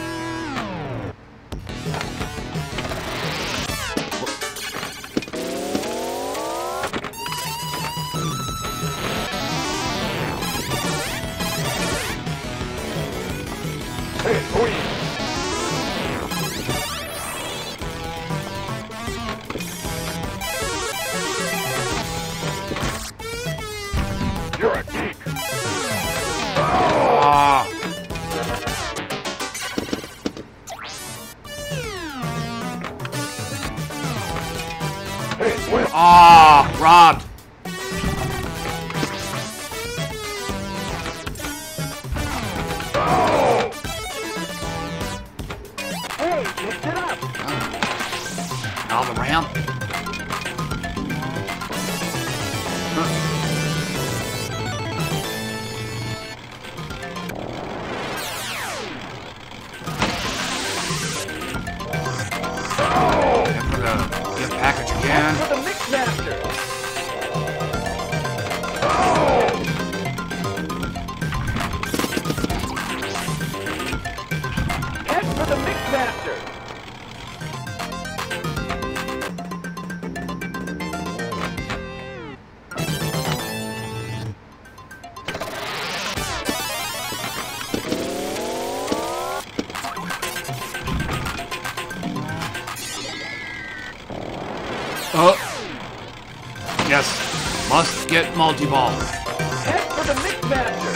You're a geek.
Robbed.
Hey, lift it up.
Now the ramp. And for the gift package again.
For the mix master. Head for the mix master.
Yes, must get multi-ball.
Head for the mix master.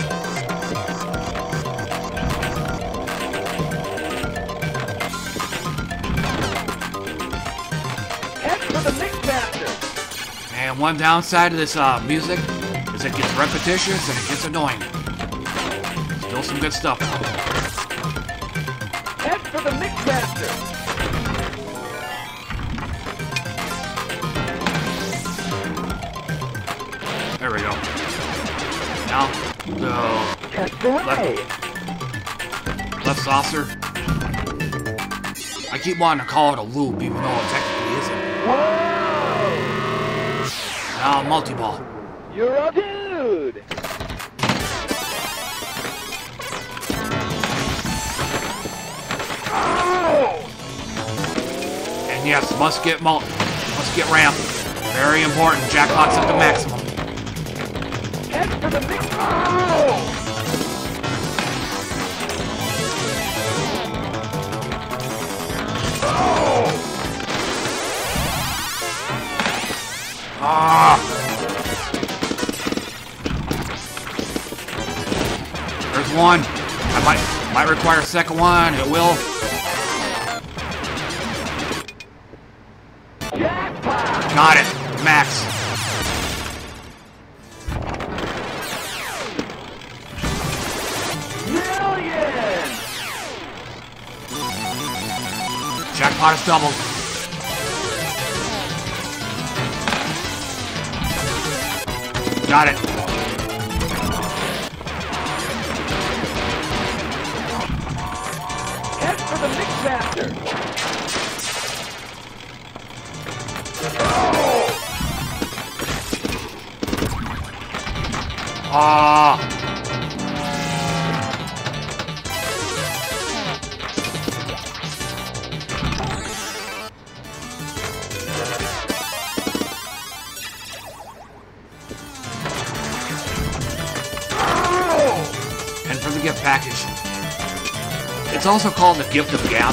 Head for the mix master.
And one downside of this music is it gets repetitious and it gets annoying. Still some good stuff.
Head for the mix master.
There we go. Now, the left saucer. I keep wanting to call it a loop, even though it technically isn't. Now, multi-ball.
You're a dude.
And yes, must get ramp. Very important. Jackpot's at the maximum.
Head for the mix.
There's one. I might require a second one. It will. Got it. Max.
Million!
Jackpot is doubled. Got it.
Head for the mix master.
And for the gift package. It's also called the Gift of Gab.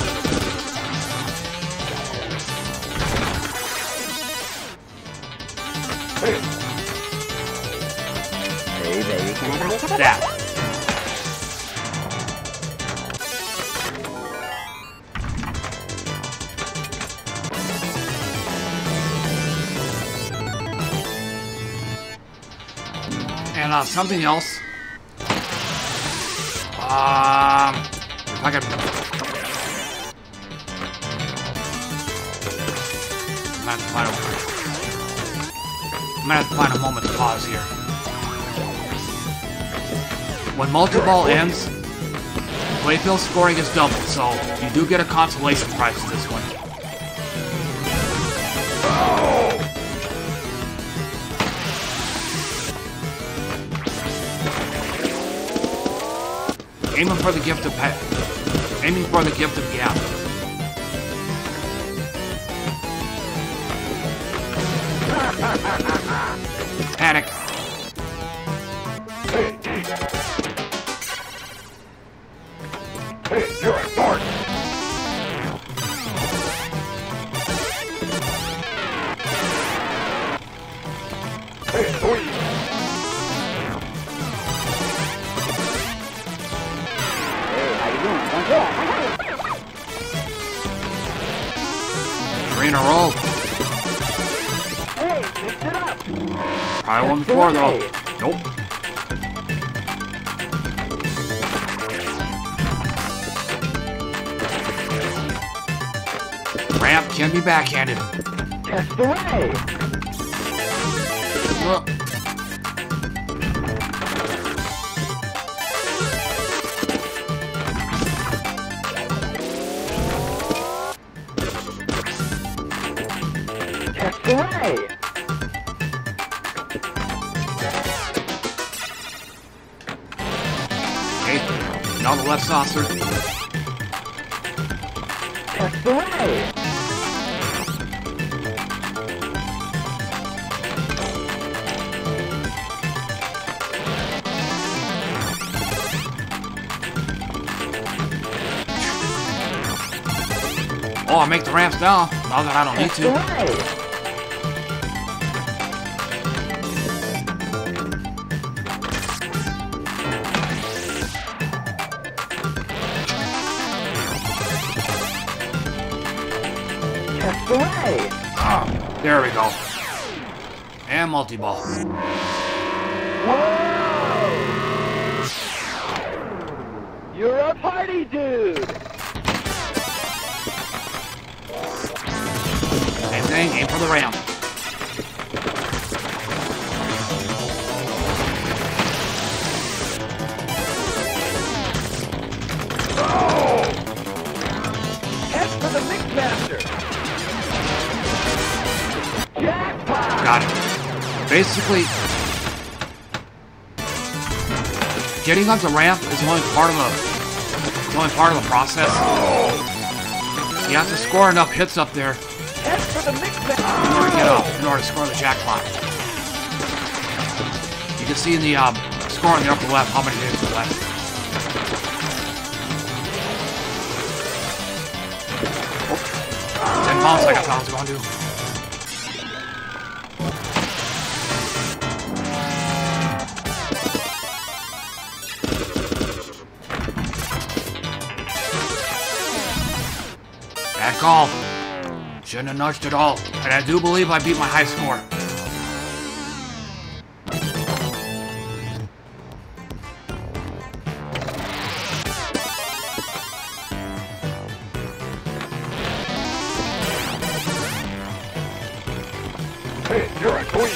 Hey, baby, can I have a
That. And something else. If I could. I'm gonna have to find a moment to pause here. When multi-ball ends, playfield scoring is doubled, so you do get a consolation prize for this one. Aiming for the gift of aiming for the gift of gap. Panic.
Hey, you're a dork. Hey, sweet.
How you doing? Doing good.
3 in a row.
Hey, mix it up.
Probably one before though. Nope. Ramp can be backhanded.
Test away. Test away.
Okay, now the left saucer.
Test away.
Oh, I make the ramps now that I don't need to.
Test away.
Oh, there we go. And multi-ball.
Whoa! You're a party dude.
Same thing, aim for the ramp.
Head for the mix master. Jackpot.
Got it. Basically, getting up the ramp is only part of the process. You have to score enough hits up there
Head for the mix
in order to
master.
get up, in order to score the jackpot. You can see in the score in the upper left how many hits are left. Oh, 10 bounce like I thought I was going to. Bad call. Shouldn't have nudged at all, and I do believe I beat my high score.
Hey, you're a queen.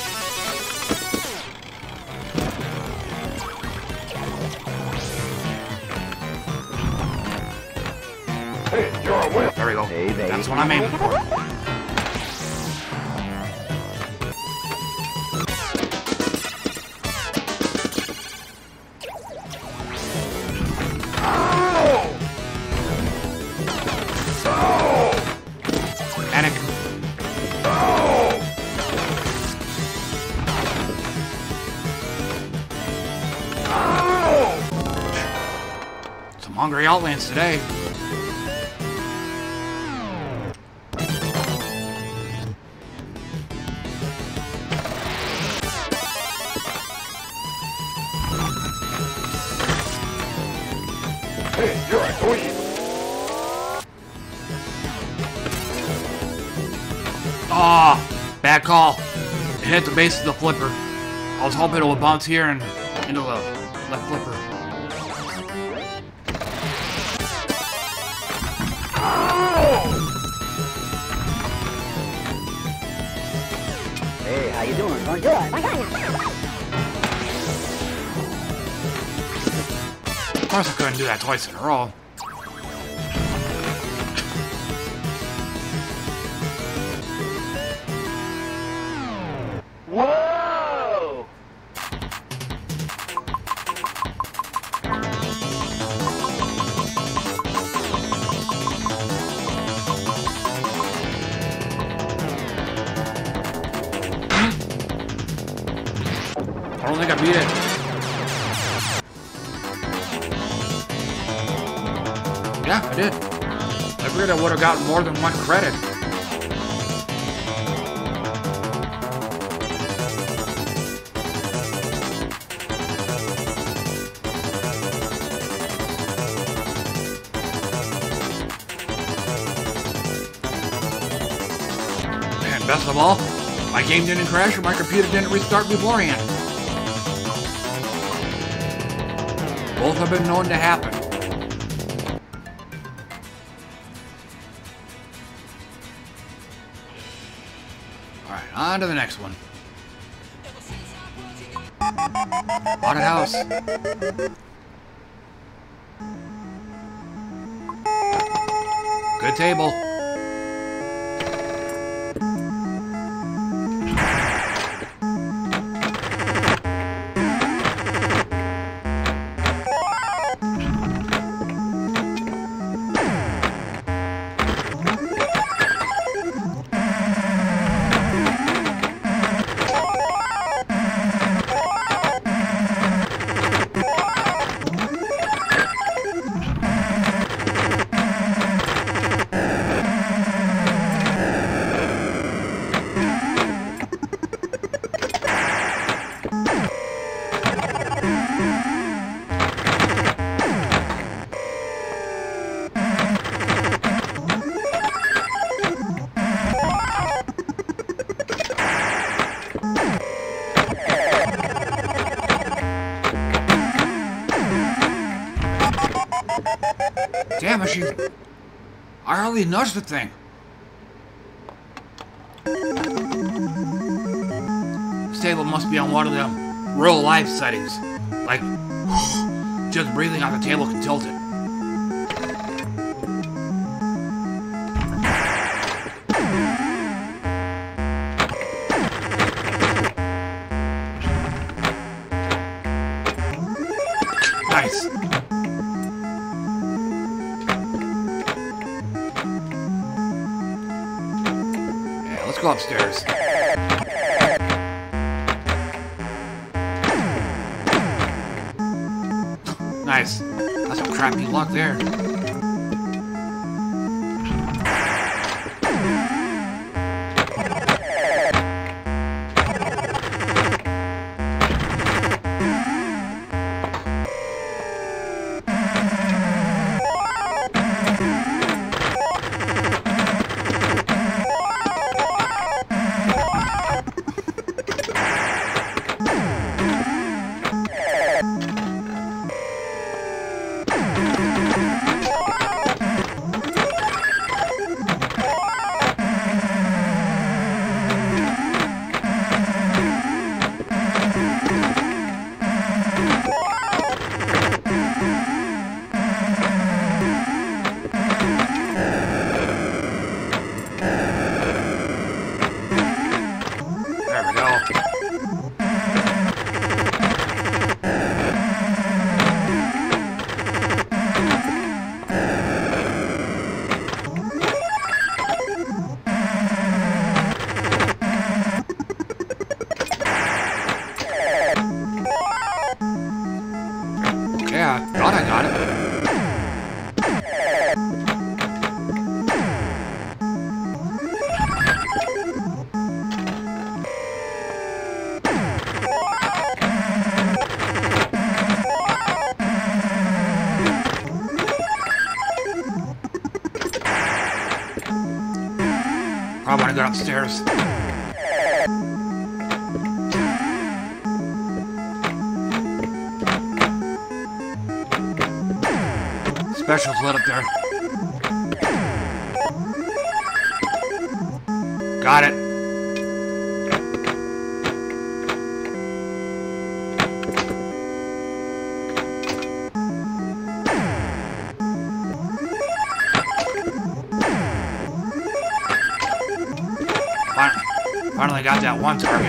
Hey, you're a winner.
There we go.
Hey, baby.
That's what I'm aiming for. Panic. Some hungry outlands today.
Hey, you're a queen.
Ah, bad call. It hit the base of the flipper. I was hoping it would bounce here and into the left flipper.
Hey, how you doing? Bonjour.
Of course I couldn't do that twice in a row.
Whoa!
I don't think I beat it. Yeah, I did. I figured I would have gotten more than one credit. And best of all, my game didn't crash or my computer didn't restart beforehand. Both have been known to happen. Alright, on to the next one. Haunted house. Good table. Damn it, I hardly nudged the thing. This table must be on one of them real life settings. Like, just breathing on the table can tilt it. Nice. Let's go upstairs. Nice. That's some crappy luck there. get upstairs. Special's lit up there. Got it. Finally got that one target.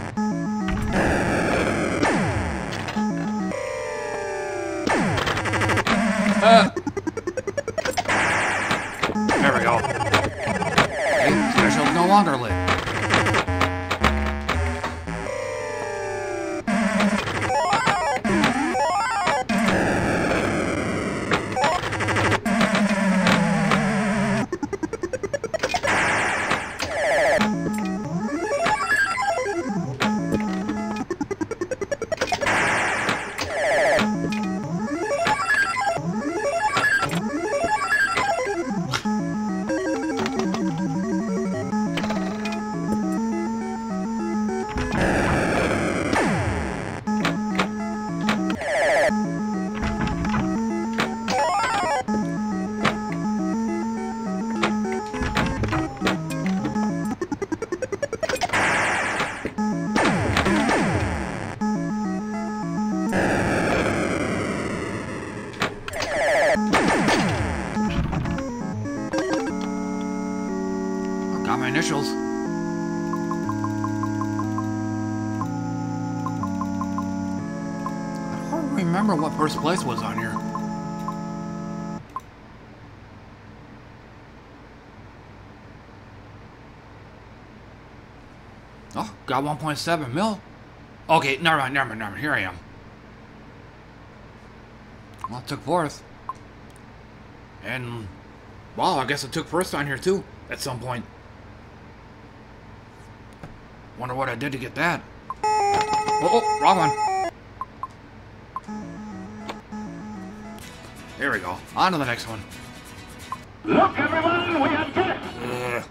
There we go. Okay, special's no longer lit. Got my initials. I don't remember what first place was on here. Oh, got 1.7 mil. Okay, never mind. Here I am. Well, I took fourth. And, well, I guess I took first on here too, at some point. Wonder what I did to get that. Oh, wrong one. There we go. On to the next one.
Look, everyone, we have guests.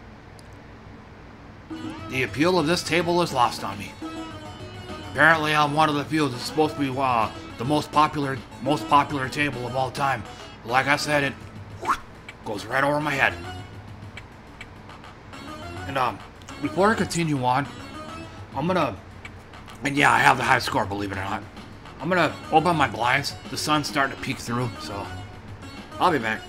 The appeal of this table is lost on me. Apparently, I'm one of the few that's supposed to be the most popular table of all time. Like I said, it goes right over my head. And before I continue on, I'm gonna, and yeah, I have the high score, believe it or not. I'm gonna open my blinds. The sun's starting to peek through, so I'll be back.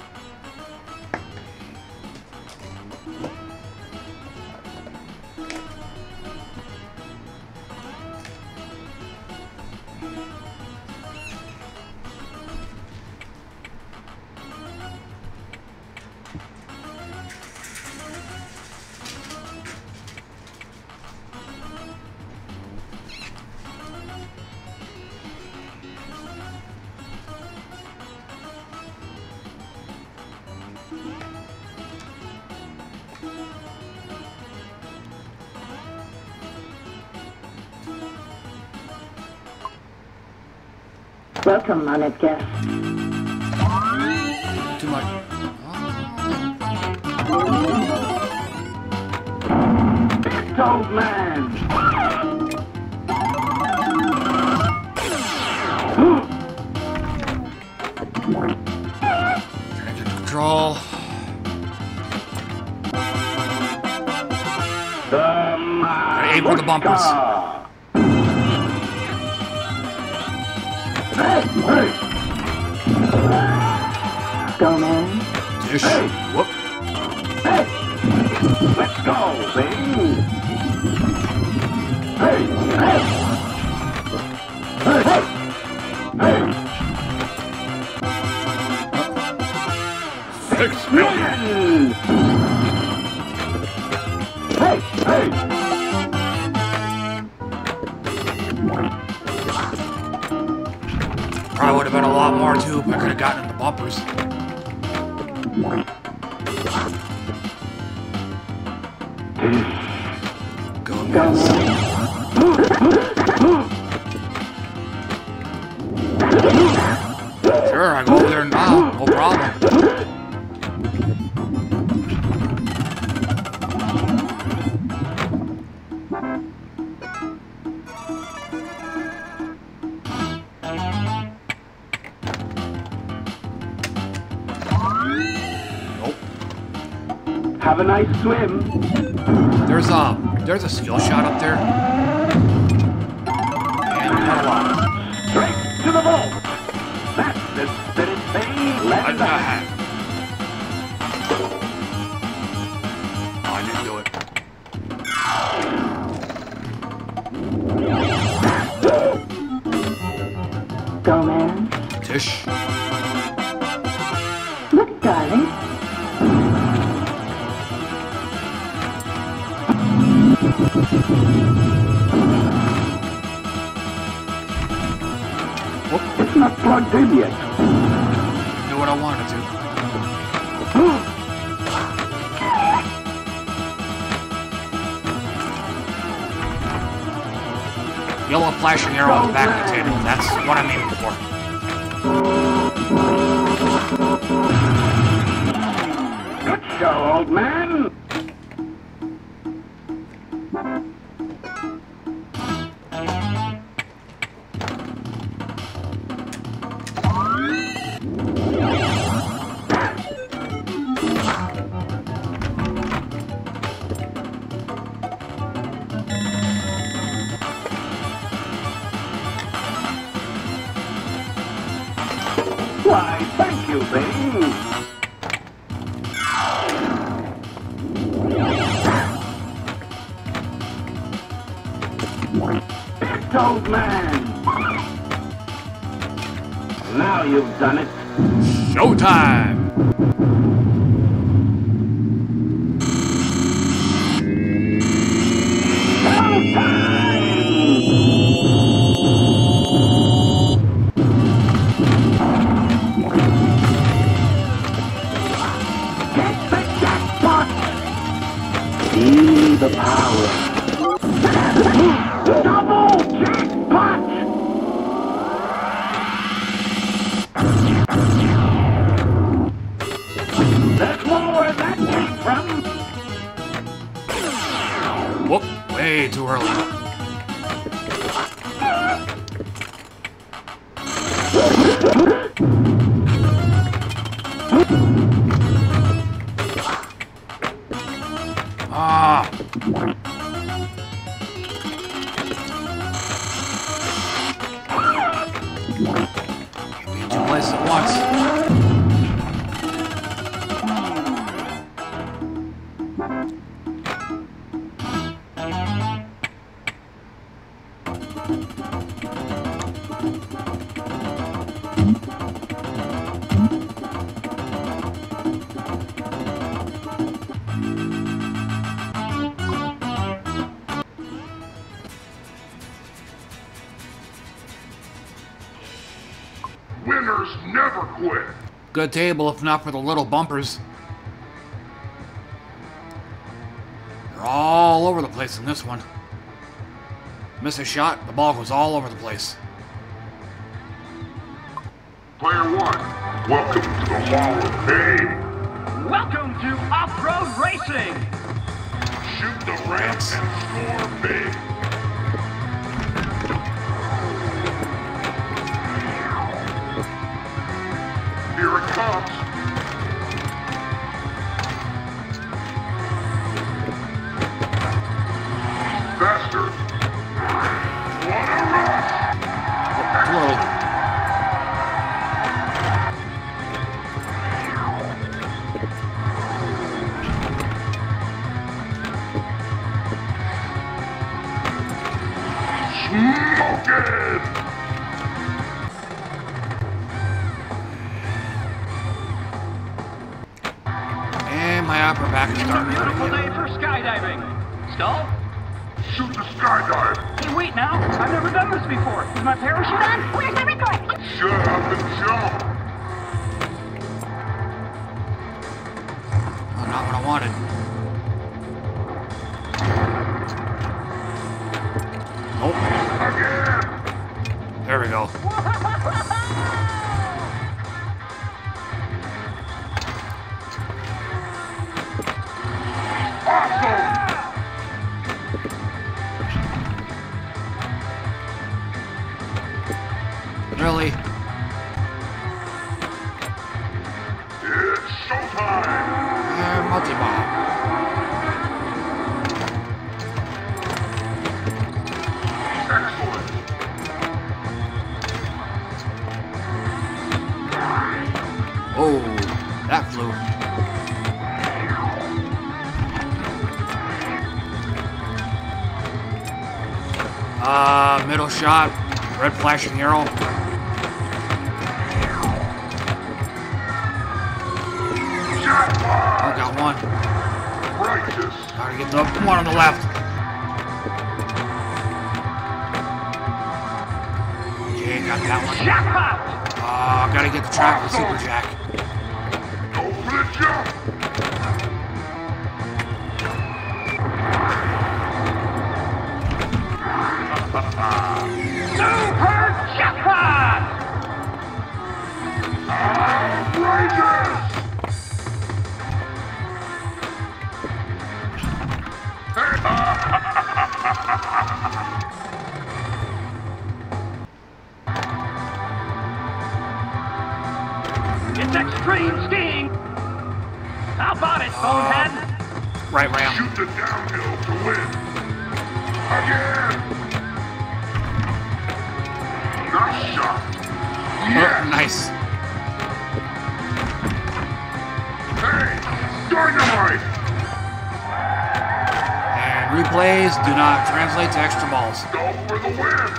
Welcome, honored guest.
Too much.
Big Toad Man.
Change of control. I aim for the bumpers.
Hey!
Go, man.
Dish.
Hey.
Whoop.
Hey! Let's go, baby! Hey! Hey! Hey! Hey! 6 million! Hey! Hey!
Probably would have been a lot more too if I could have gotten in the bumpers. Go, guys. Sure, I go over there now, no problem.
Have a nice swim.
There's a skill shot up there. And
Straight to the vault. That's the spirit thing. Let's
I didn't do it.
Go, man.
Tish.
Look, darling.
It's not plugged in yet.
Do what I wanted to. Yellow flashing arrow on the back of the table. That's what I'm aiming for.
Good show, old man. Why, thank you, Bing. It's old man. Now you've done it.
Showtime!
See the power. Double jackpot! There's more where that came from.
Whoop, way too early. Ah. Be in two places at once.
Winners never quit.
Good table, if not for the little bumpers. They're all over the place in this one. Miss a shot, the ball goes all over the place.
Player 1, welcome to the Hall of Fame.
Welcome to off-road racing.
Shoot the ramp and score big. Here it comes. Faster. What a rush.
Whoa.
Smoke it.
And my upper back is starting to
Beautiful day for skydiving. Stall?
Shoot the skydive.
Hey, wait now. I've never done this before. Is my parachute on? Where's my record?
Shut up and jump.
Oh, not what I wanted. Nope.
Again.
There we go.
Awesome.
Really?
It's showtime.
Multi-ball. Oh, that flew. Middle shot. Red flashing arrow. Oh, got one. Gotta get the one on the left. Okay, got that one. Gotta get the track with Super Jack.
Go for the jump!
Super jackpot!
Outrageous!
It's extreme skiing! How about it, bonehead?
Right ram.
Shoot the downhill to win! Again! Nice shot!
Oh, nice.
Hey! Dynamite!
And replays do not translate to extra balls.
Go for the win!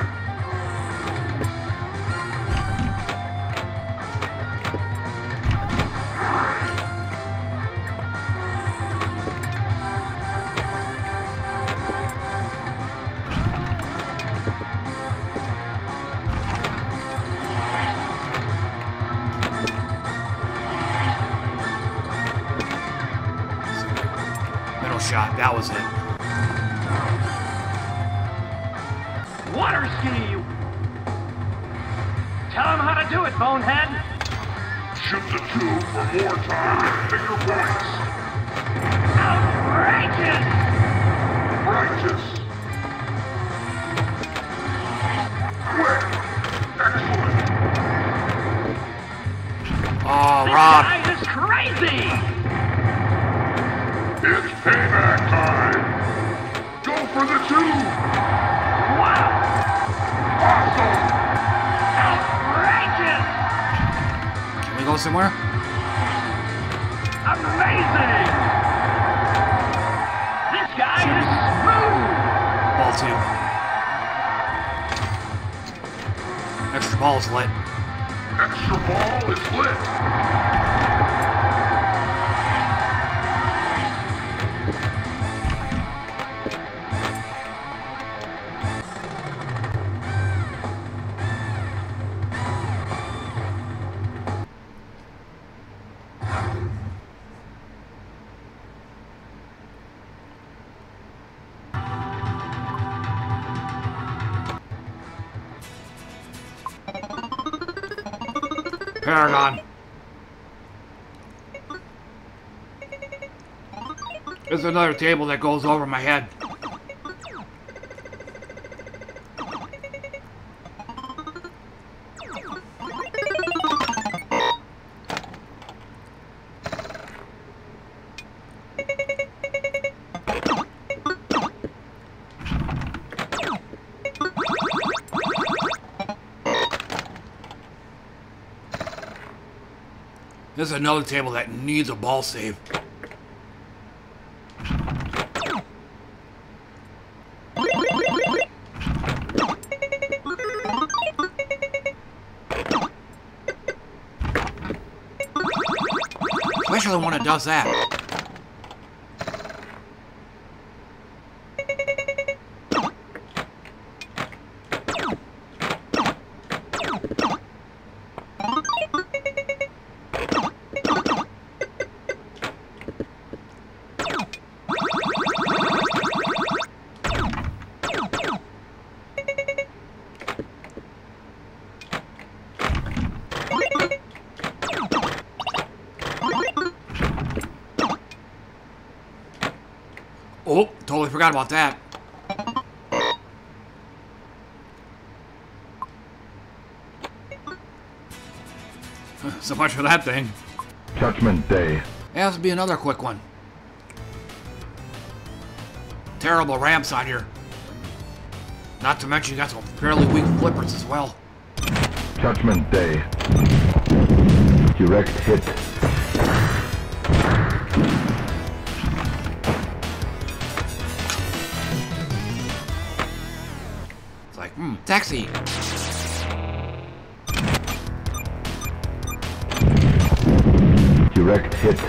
Shot. That was it.
Water ski! Tell him how to do it, bonehead!
Shoot the tube for more time and bigger points!
Outrageous!
Righteous! Quick! Excellent!
Oh,
This
Rob.
guy is crazy!
It's payback time! Go for the tube!
Wow!
Awesome!
Outrageous!
Can we go somewhere?
Amazing! This guy is smooth!
Ball 2. Extra ball is lit.
Extra ball is lit!
Paragon. There's another table that goes over my head. There's another table that needs a ball save. Especially when it does that. Oh, totally forgot about that. So much for that thing.
Judgment Day.
It has to be another quick one. Terrible ramps on here. Not to mention you got some fairly weak flippers as well.
Judgment Day.
Direct hit.
It's like, taxi.
Direct hit.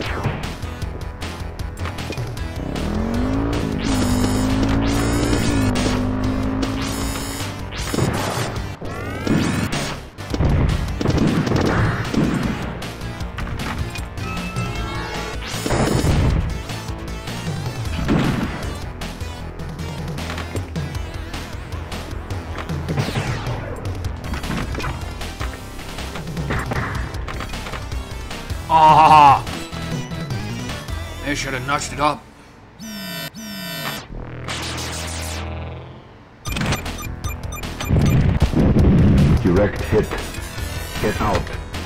Ah! They should have notched it up.
Direct hit. Get out.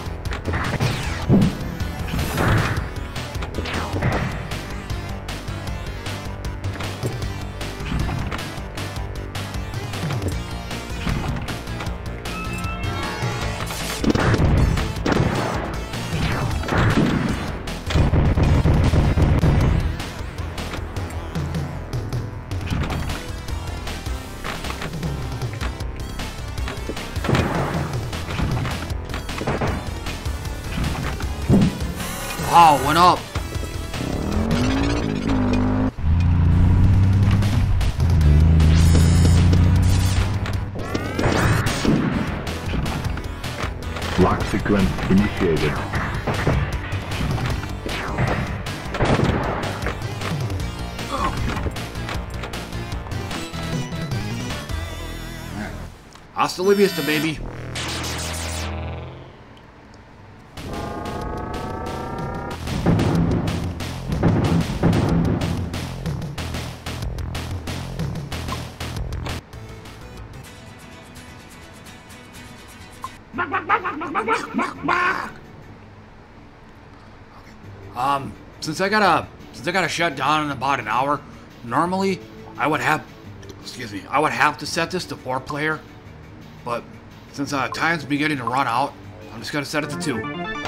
Wow, went up.
Lock sequence initiated.
Hasta la vista, baby. Since I gotta shut down in about an hour, normally I would have to set this to 4-player, but since time's beginning to run out, I'm just gonna set it to 2.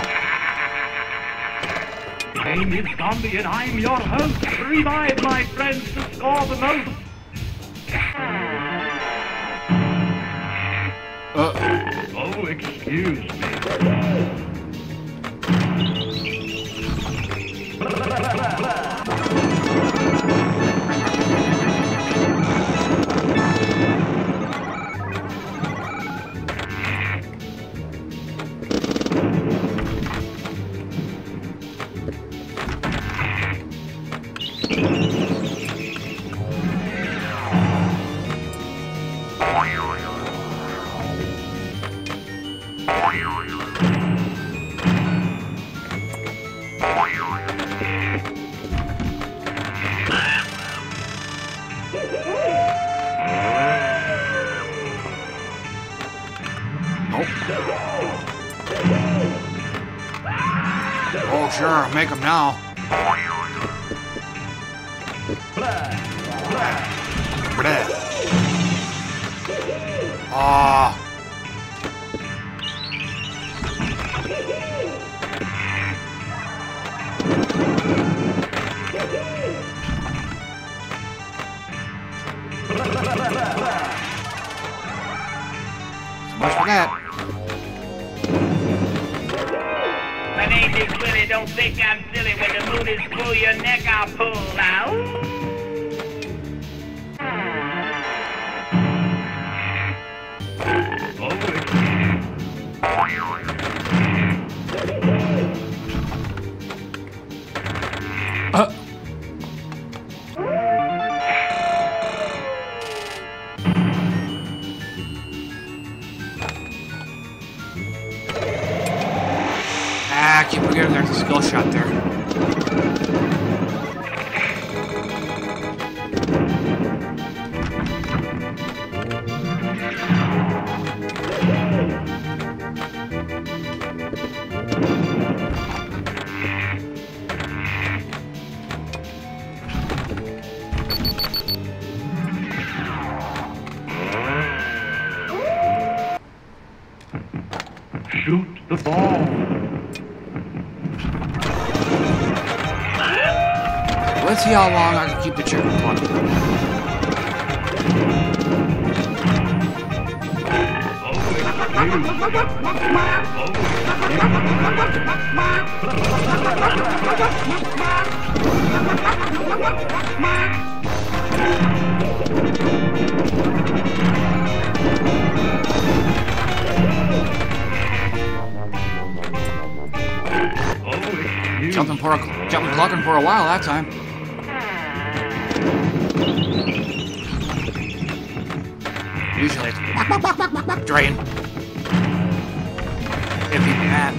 My name is Zombie and I'm your host. Revive my friends to score the most. Oh, excuse me.
Oh, sure, I'll make them now. Ah. So much for that.
My name is Willie, don't think I'm silly. When the moon is full, your neck I'll pull out.
I keep forgetting there's a skill shot there.
Shoot the ball.
let's see how long I can keep the chicken clucking. Jumping clucking for a while that time. Usually it's drain. If even that.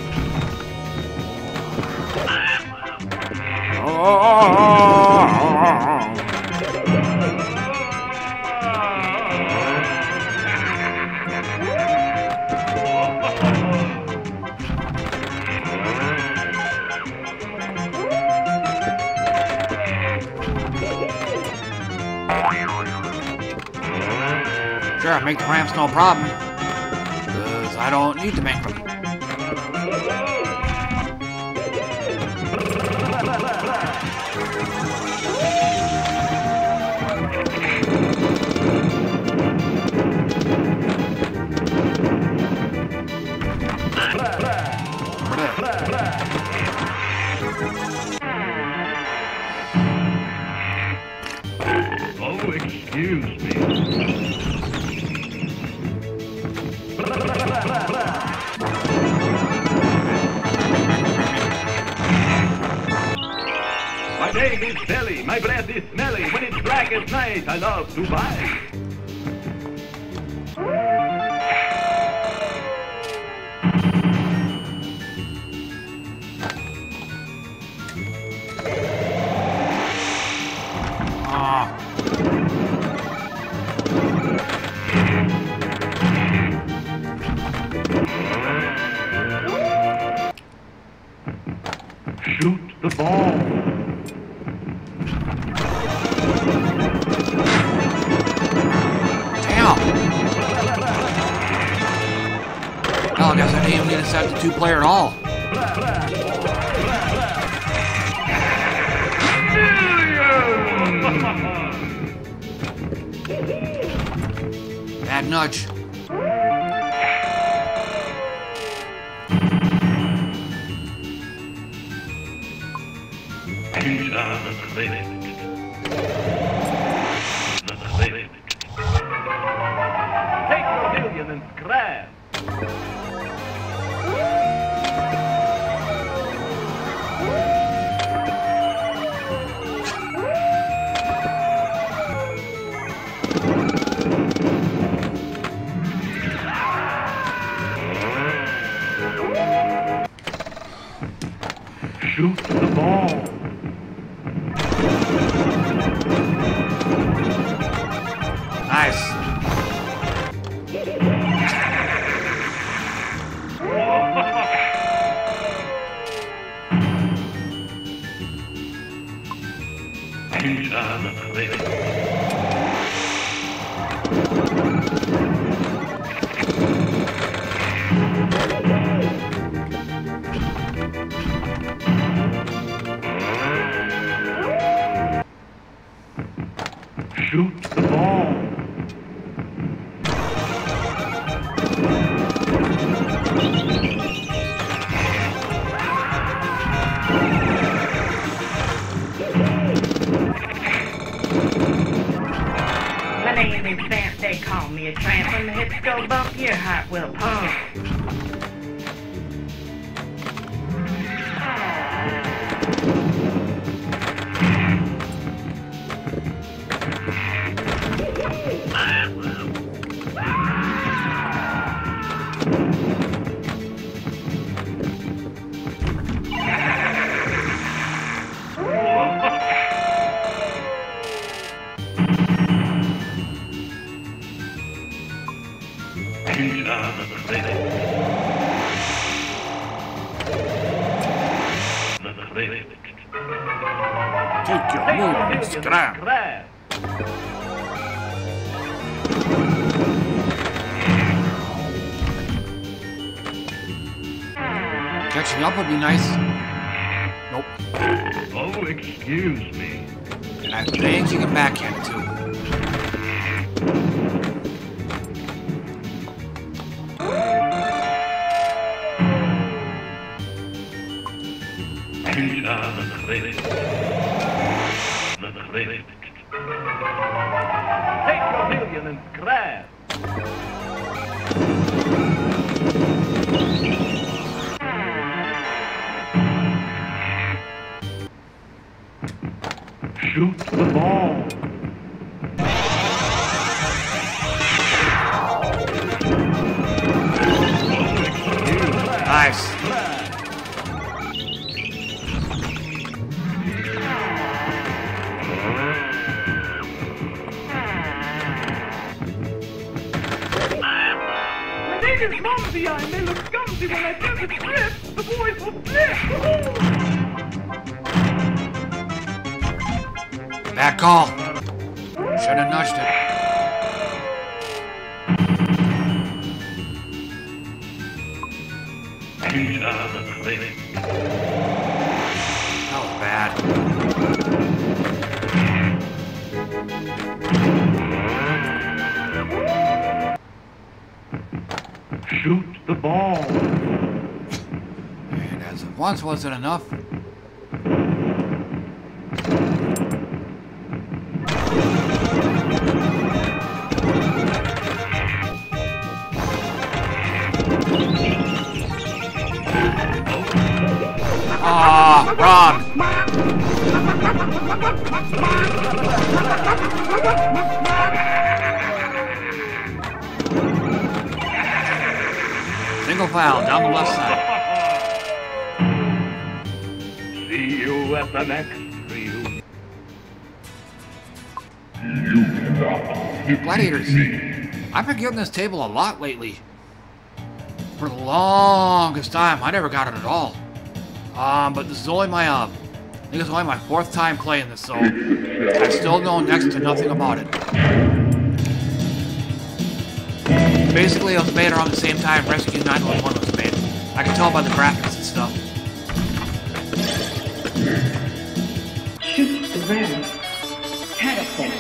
Sure, make the ramps no problem. Because I don't need to make them.
Oh, excuse me. My name is Billy, my breath is smelly. When it's black as night, I love to buy. Shoot the ball.
Damn. Well, I guess I didn't even need to set the two-player at all. Bad nudge.
Take your million and scrap. Shoot the ball.
Nice.
Shoot the ball.
My name is Vamp, they call me a tramp. When the hips go bump, your heart will pump.
Take your million and scrap. Catching up would be nice. Nope.
Oh, excuse me.
And I think you can backhand it too.
Take your million and grab.
Shoot the ball.
Nice.
Clumsy, I may look scumsy when I do the trip. The boys will flip.
Bad call. Should have nudged it. That was bad.
Shoot the ball.
And as it once wasn't enough. Ah, Rob. Single foul down the left side.
See you at the next reel.
Gladiators. I've been getting this table a lot lately. For the longest time, I never got it at all. But this is only my, I think it's only my 4th time playing this, so I still know next to nothing about it. Basically, it was made around the same time Rescue 911 was made. I can tell by the graphics and stuff.
Shoot the ram. Catapult.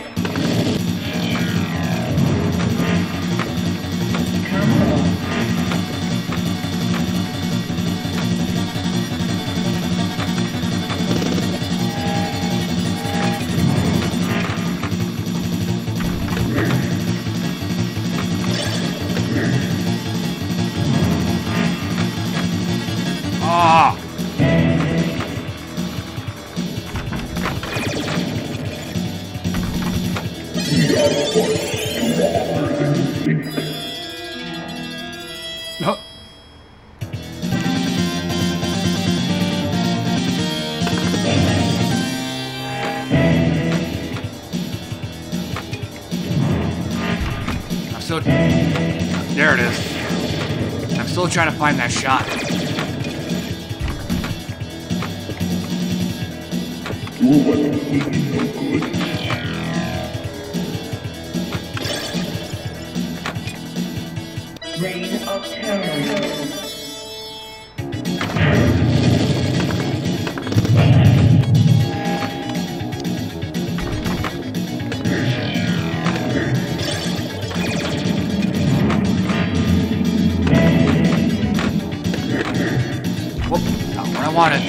Combo.
Ah! No. I'm still... There it is. I'm still trying to find that shot.
Reign of Terror.
Whoop, not where I wanted.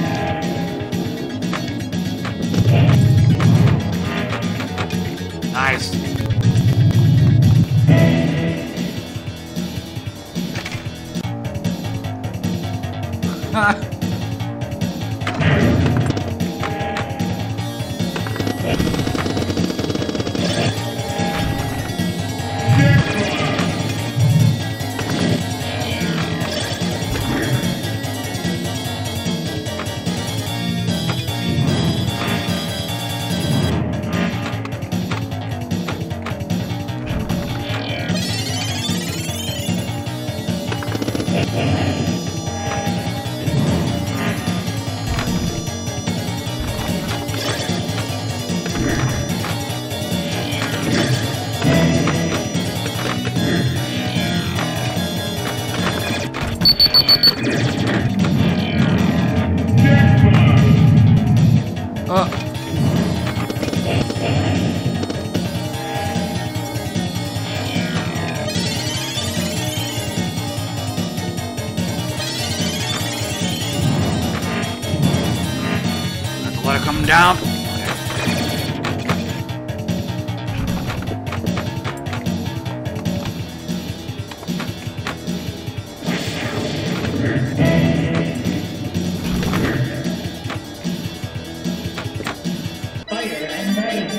Nice. Have to let it come down.
Fire and ice.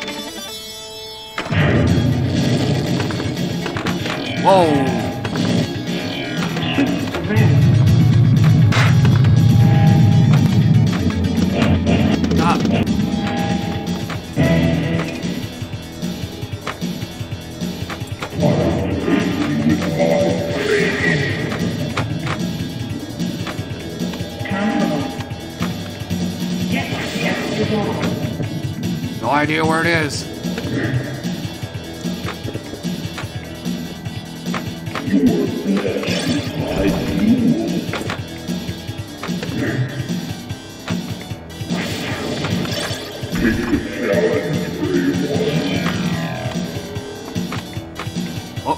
Whoa. Stop. No idea where it is. Oh.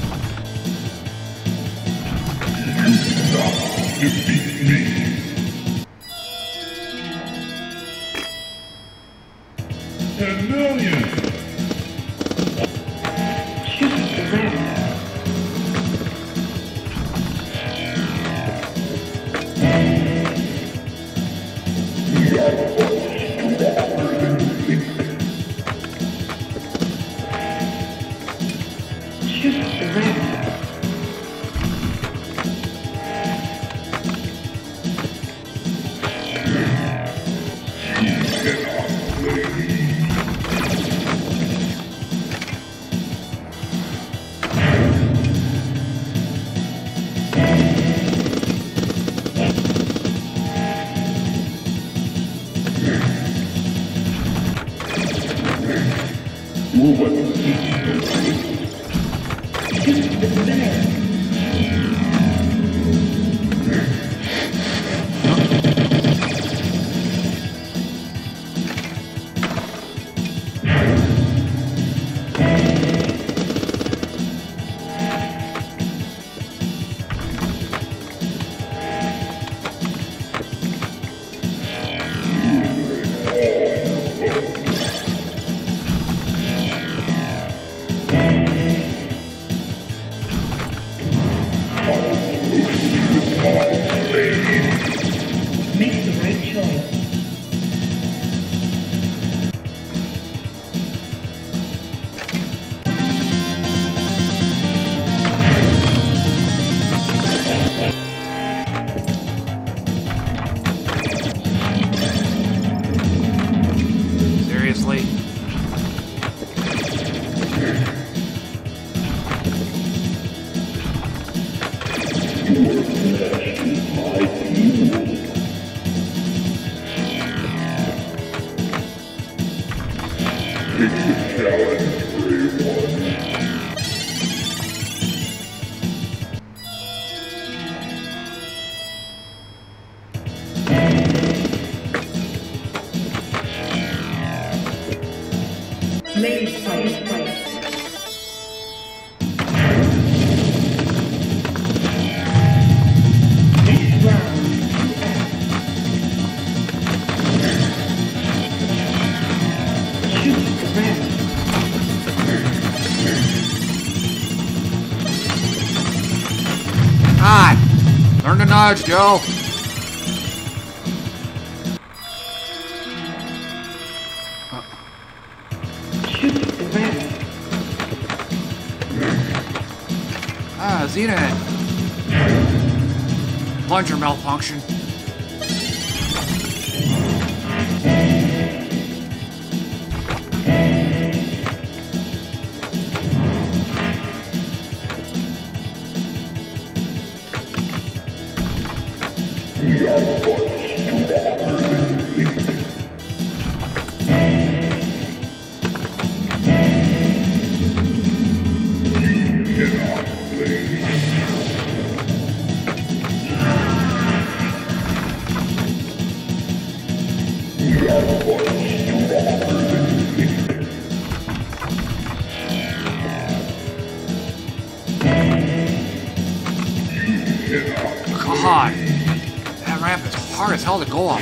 Make the right choice.
Seriously?
Ladies fight, fight. Next round. Shoot the ram.
God! Learn to nudge, Joe! Xenon! Plunger malfunction. as hell to go up.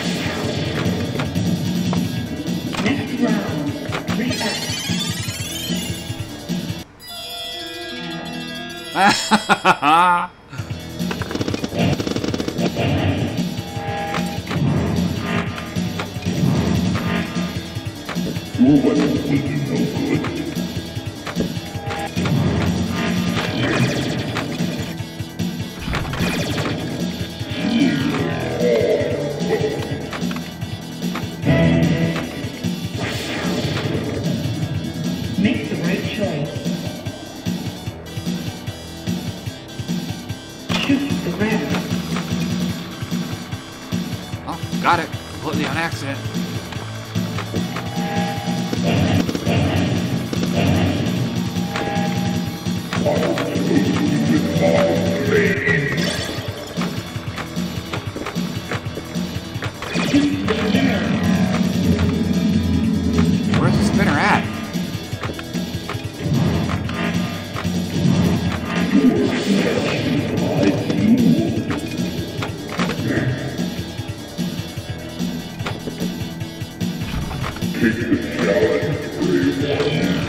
Next round. Reset.
Your weapons will do no good.
Make the right choice. Shoot the ram.
Oh, got it. Completely on accident. Where's the spinner at?
Take the challenge, brave one.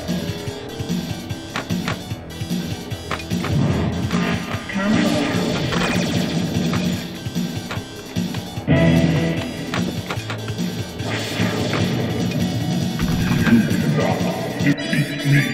Defeat me.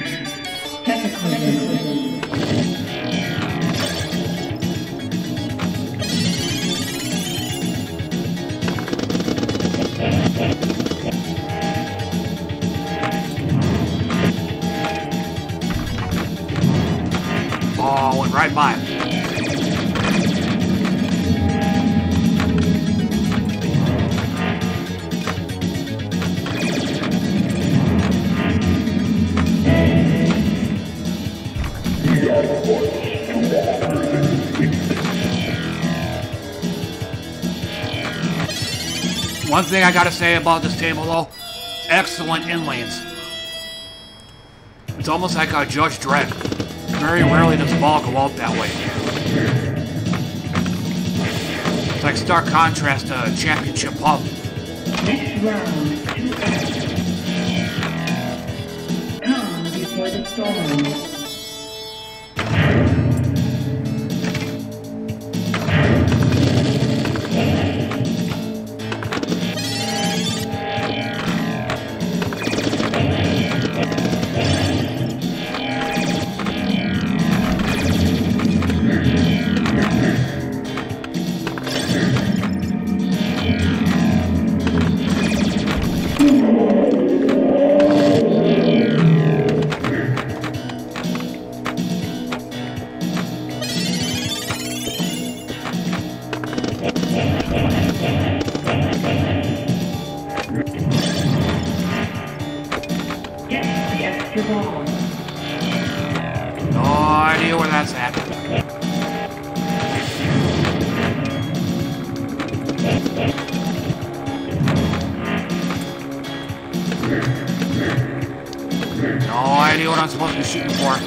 Oh, went right by him. One thing I gotta say about this table though, excellent inlanes. It's almost like a Judge Dredd. Very rarely does the ball go out that way. It's like stark contrast to Championship Pub.
Next round. Calm before the storm.
No idea where that's at. No idea what I'm supposed to be shooting for.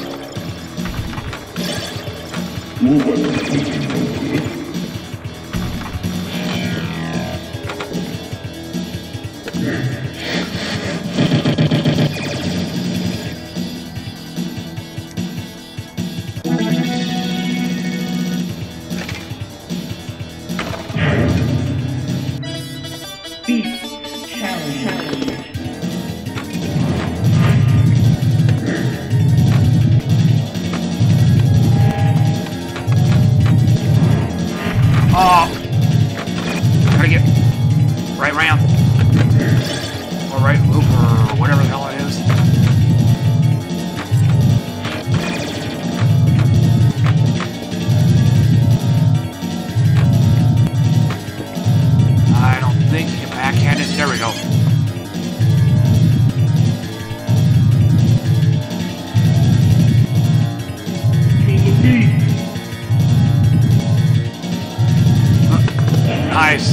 Oh, gotta get right round, or right loop, or whatever the hell it is. I don't think you can backhand it. There we go. Nice.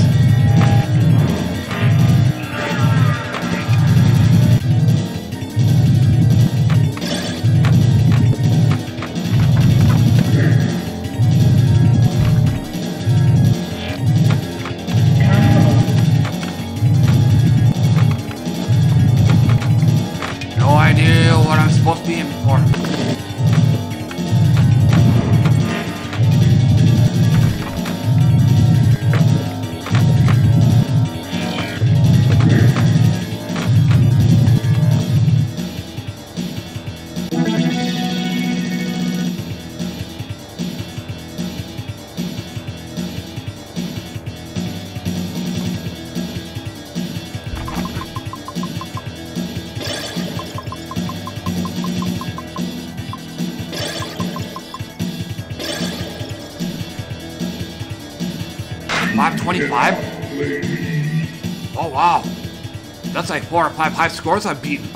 25? Oh, wow. That's like 4 or 5 high scores I've beaten.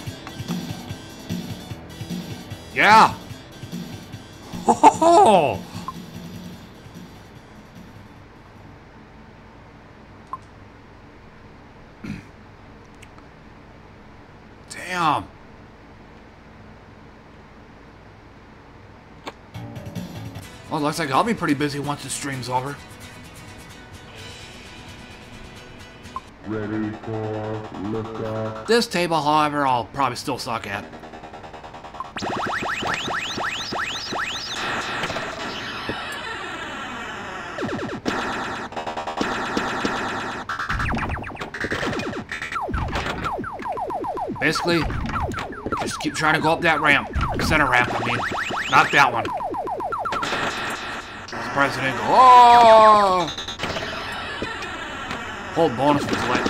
Yeah. Ho ho ho! Damn. Well, looks like I'll be pretty busy once the stream's over.
Ready for liftoff.
This table, however, I'll probably still suck at. Basically, just keep trying to go up that ramp. Center ramp, I mean. Not that one. Surprised it didn't go. Oh! Hold bonus was lit.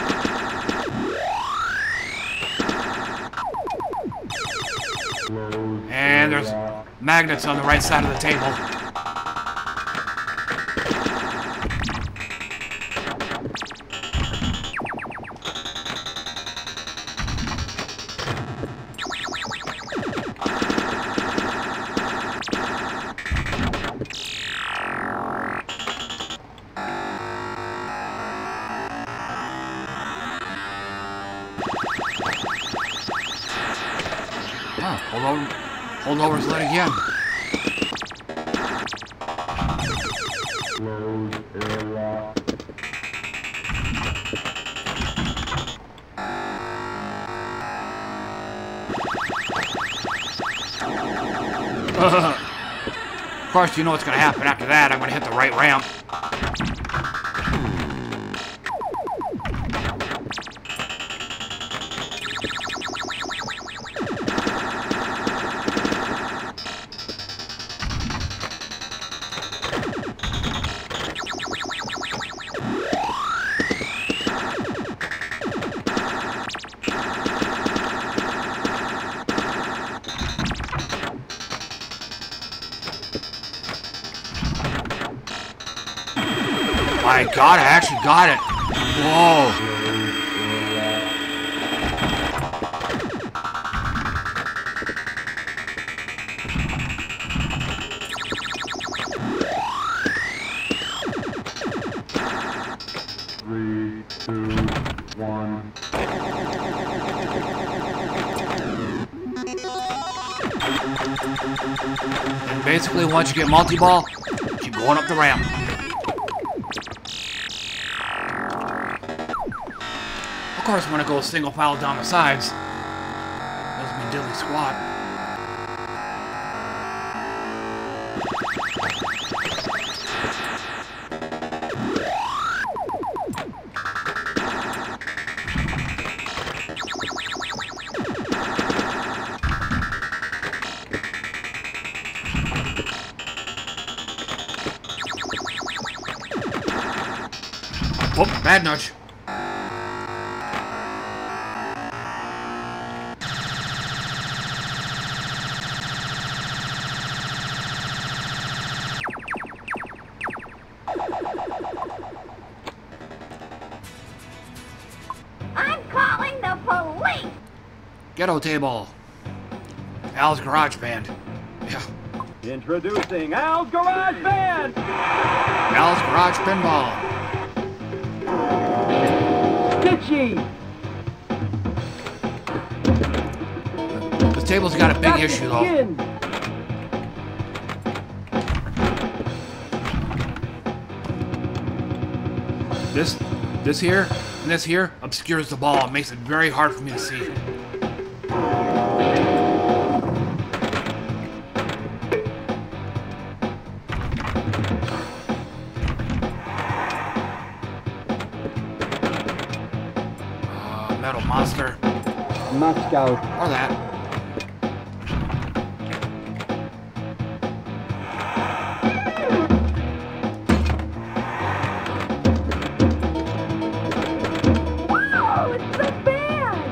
And there's magnets on the right side of the table. Holdover's lit again.
Close airlock.
Of course, you know what's going to happen after that. I'm going to hit the right ramp. My God, I actually got it. Whoa.
Three, two, one.
And basically, once you get multi-ball, keep going up the ramp. Of course, when it goes single file down the sides, doesn't mean diddly squat. Oh, bad nudge. Ghetto table. Al's Garage Band. Yeah.
Introducing Al's Garage Band!
Al's Garage Pinball.
Stitchy!
This table's got a big issue though. This here and this here obscures the ball. It makes it very hard for me to see. Metal Monster.
Moscow.
Or that.
Oh, it's the band!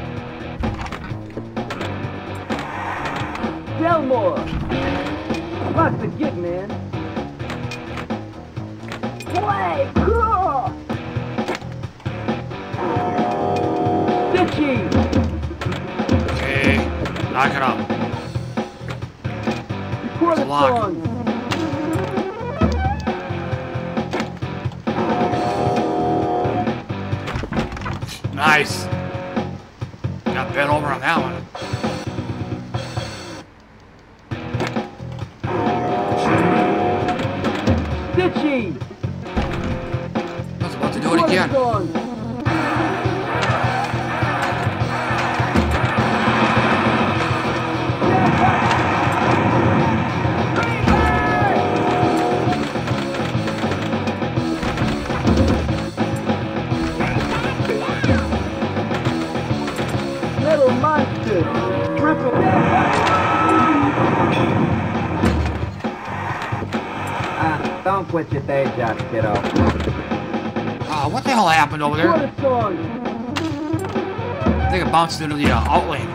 Delmore. Lots to get, man.
Way cool!
Back it up.
Record a
lock.
song.
Nice. Got bent over on that one.
Stitchy.
I was about to do it again.
Little monster. Triple.
Don't quit your day job, kiddo.
What the hell happened over there?
Record a song.
I think it bounced into the outlane.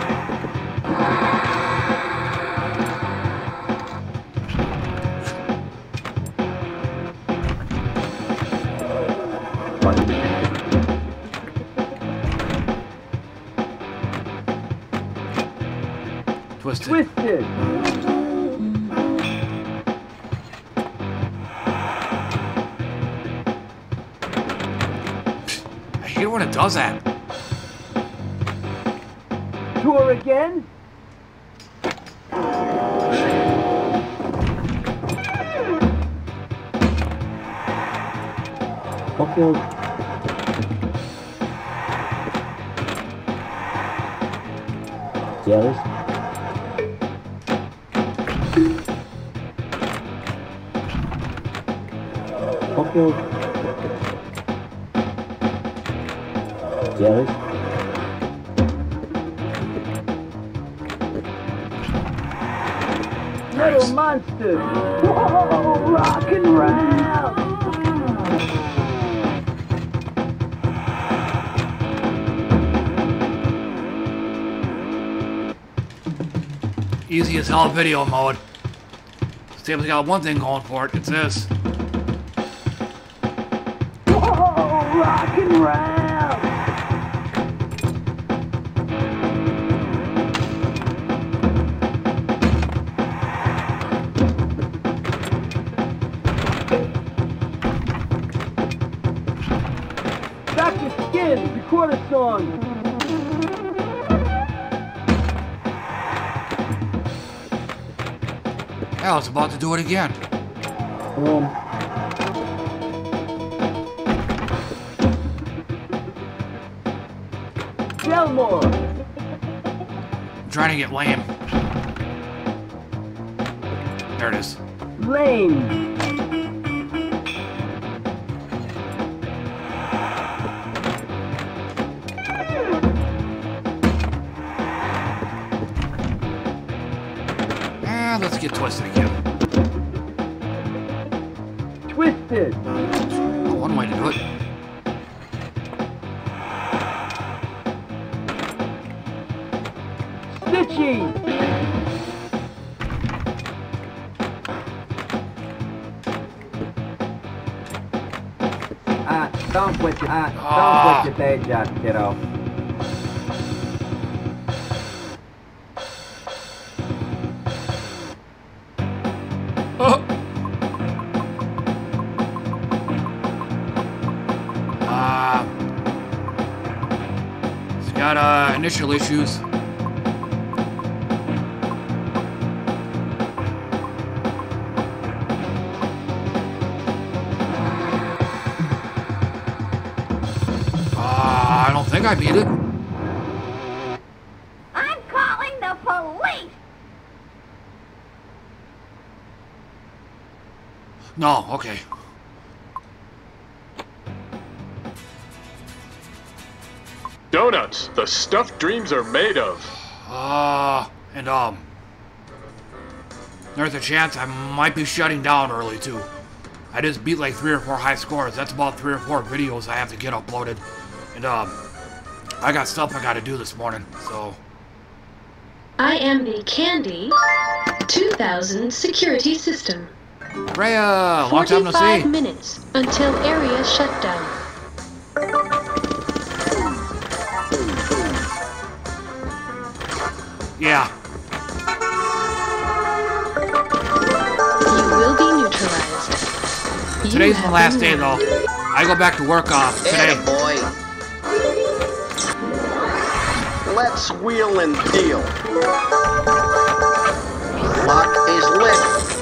Twisted.
Twisted.
I hate when it does that.
Tour again.
Okay. Jealous? Okay. Jealous?
Little monster. Whoa, rock and roll.
Easy as hell video mode. This table's got one thing going for it. It's this.
Whoa, rock and roll. Dr. Skin, record a song.
Yeah, I was about to do it again.
Delmore.
I'm trying to get lame. There it is.
Lane.
Let's get twisted again.
Twisted.
One way to do it.
Stitchy.
Don't quit your day job, kiddo.
It's got initial issues. I don't think I beat it.
I'm calling the police!
No, okay.
Donuts, the stuff dreams are made of.
There's a chance I might be shutting down early too. I just beat like 3 or 4 high scores. That's about 3 or 4 videos I have to get uploaded. And I got stuff I gotta do this morning, so.
I am the Candy 2000 security system.
Rhea, long time no see.
45 minutes until area shutdown.
Yeah.
You will be neutralized.
Today's the last day, though. I go back to work today.
Boy. Let's wheel and deal. Lock is lit.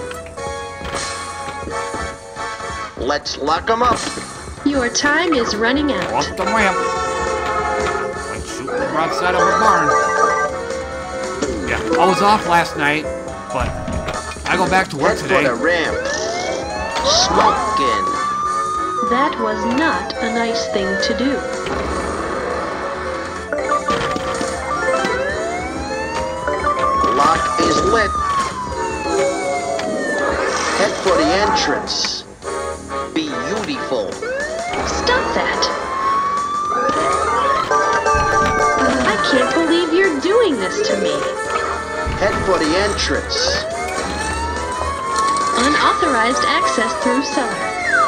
Let's lock 'em up.
Your time is running out.
Off the ramp. Like shooting the broadside of a barn. Yeah, I was off last night, but I go back to work today.
Head for the ramp. Smoking.
That was not a nice thing to do.
Lock is lit. Head for the entrance. Beautiful.
Stop that. I can't believe you're doing this to me.
Head for the entrance.
Unauthorized access through cellar.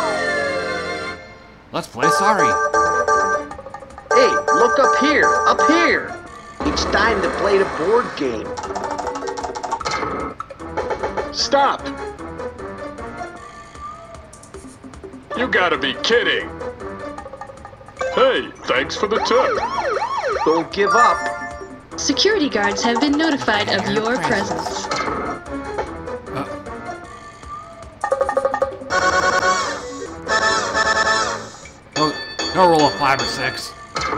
Let's play sorry.
Hey, look up here. Up here. It's time to play the board game.
Stop! You gotta be kidding! Hey, thanks for the tip.
Don't give up.
Security guards have been notified of your presence.
Go roll a 5 or 6.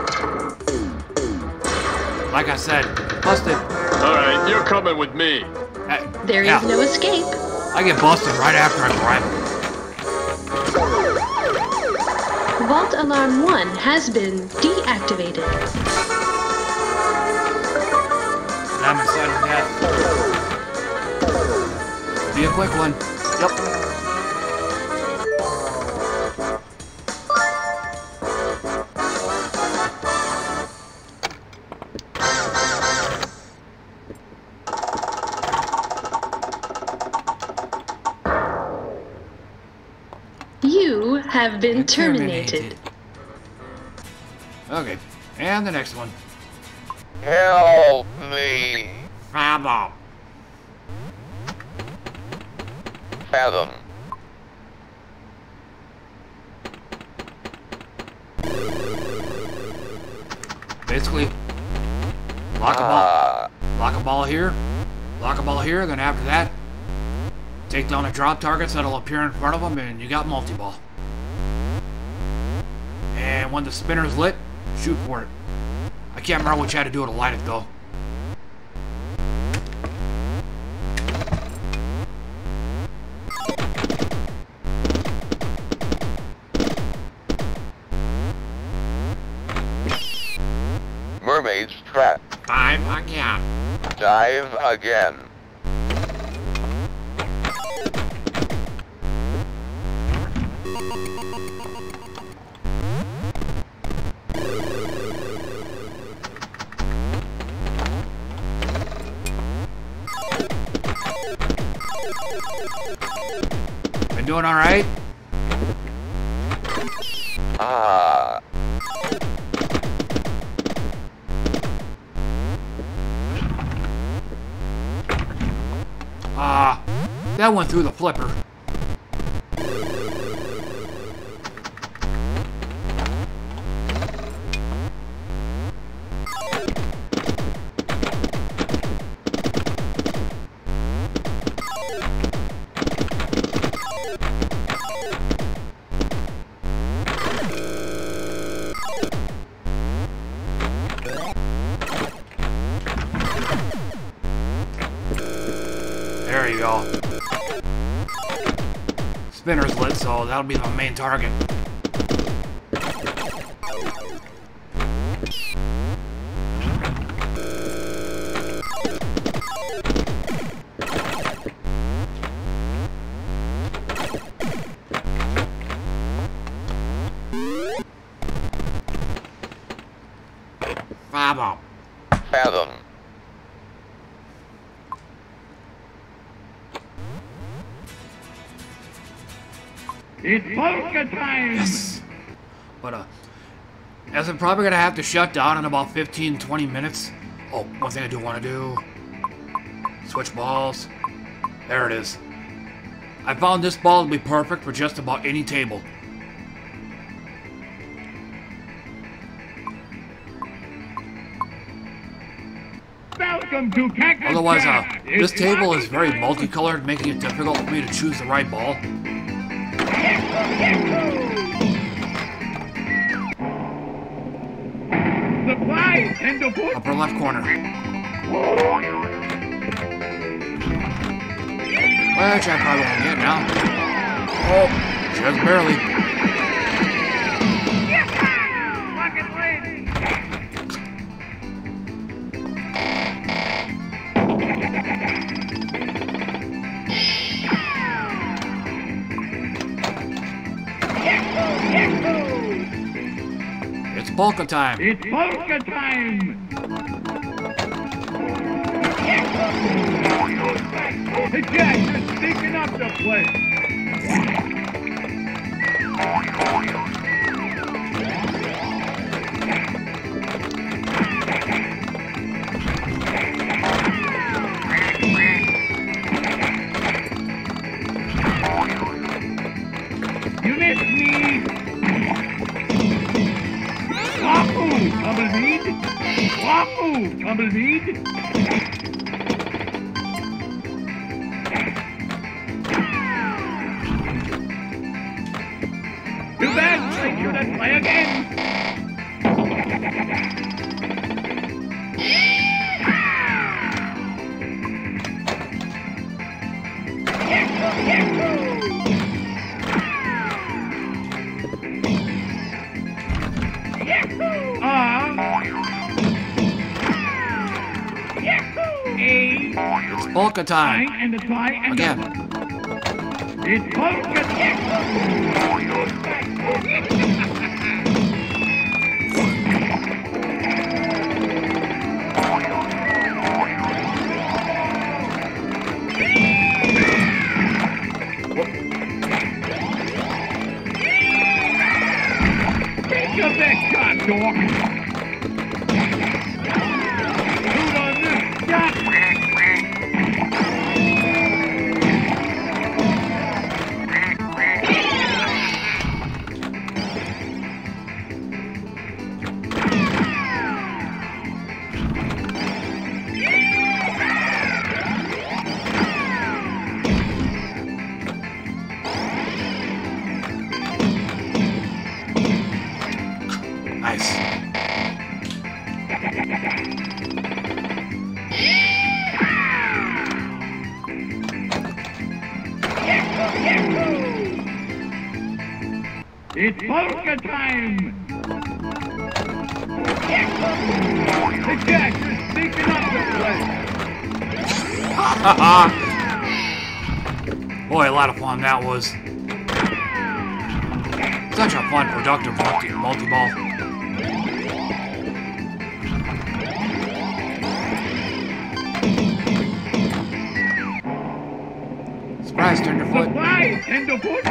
Like I said, busted.
Alright, you're coming with me.
There is no escape.
I get busted right after I drive.
Vault Alarm 1 has been deactivated.
I'm excited for that. Be a quick one. Yep.
You have been terminated.
Okay, and the next one.
Help me.
Fathom.
Fathom.
Basically, lock a ball here, lock a ball here, then after that, take down the drop targets that'll appear in front of them, and you got multi-ball. And when the spinner's lit, shoot for it. I can't remember what you had to do to light it, though.
Mermaid's trap.
Dive again.
Dive again.
Been doing all right? That went through the flipper. There you go. Spinner's lit, so that'll be my main target. Fathom.
Fathom.
It's polka time!
Yes. But, as I'm probably gonna have to shut down in about 15-20 minutes. Oh, one thing I do want to do. Switch balls. There it is. I found this ball to be perfect for just about any table.
Welcome to Cactus
Otherwise,
Jack.
this table is very multicolored, making it difficult for me to choose the right ball.
Supplies tenderfoot.
Upper left corner. Which I probably won't get now. Oh, just barely. It's polka time.
It's polka time. Hey, Jack, you're sneaking up the place. You missed me. Wahoo, tumbleweed. Wahoo, tumbleweed. Too bad, I shouldn't play again.
It's polka time.
And the try and
again.
It's polka time. Take your best shot, dog. Shoot on this shot.
Nice.
It's polka time! Hey, Jack, you're sneaking up the place!
Boy, a lot of fun that was. Such a fun, productive multi-ball. Surprise, tenderfoot.
Surprise, tenderfoot!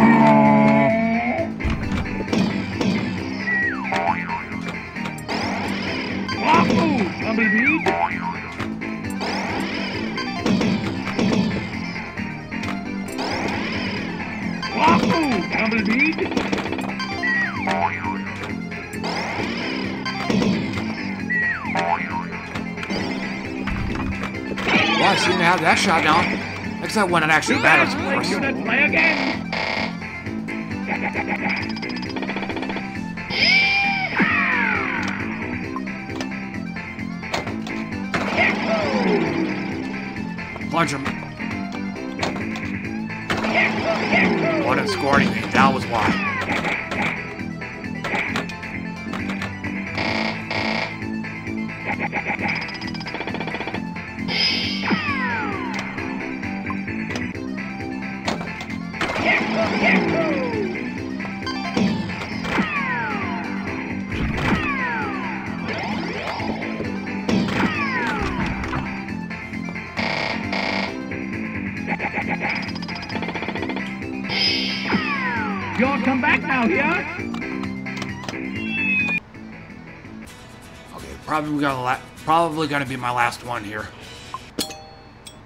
Wahoo, tumbleweed! Wahoo, tumbleweed!
Well, I seem to have that shot down. Except when it actually matters, of course.
Let's play again!
Plunge him. Well, I didn't score anything. That was why.
You'll come back now, here?
Okay, probably gonna be my last one here.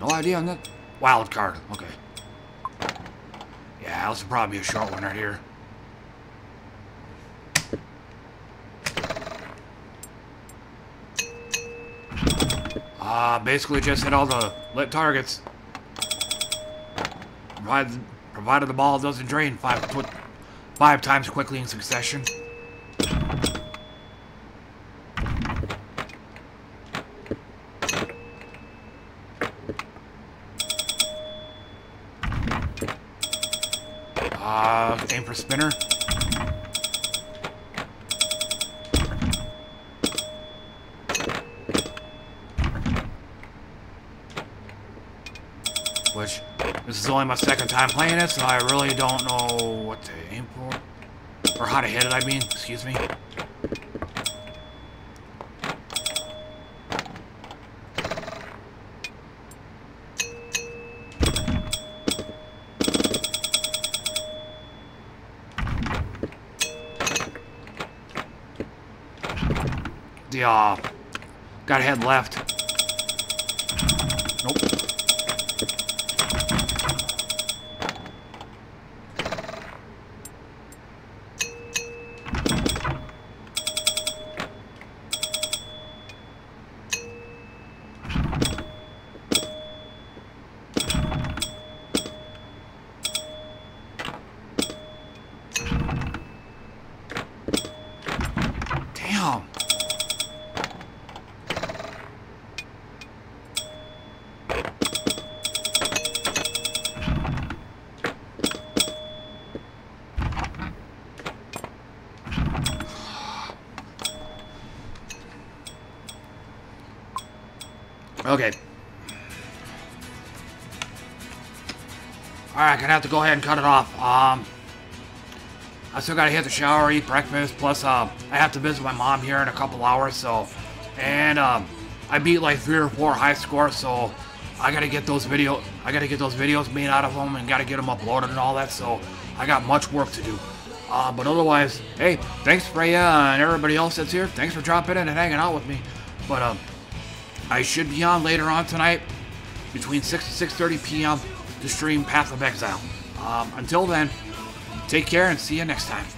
No idea on that. Wild card. Okay. Yeah, this will probably be a short one right here. Basically just hit all the lit targets. Provided the ball doesn't drain five times quickly in succession. Aim for spinner. Which, this is only my second time playing it, so I really don't know what to aim for. Or how to hit it, I mean. Excuse me. Gotta head left. Nope. Damn. Okay. Alright, gonna have to go ahead and cut it off. I still gotta hit the shower, eat breakfast, plus I have to visit my mom here in a couple hours, so. And I beat like 3 or 4 high scores, so I gotta get those videos made out of them and gotta get them uploaded and all that, so I got much work to do. But otherwise, hey, thanks Freya and everybody else that's here. Thanks for dropping in and hanging out with me. But I should be on later on tonight between 6 and 6:30 p.m. to stream Path of Exile. Until then, take care and see you next time.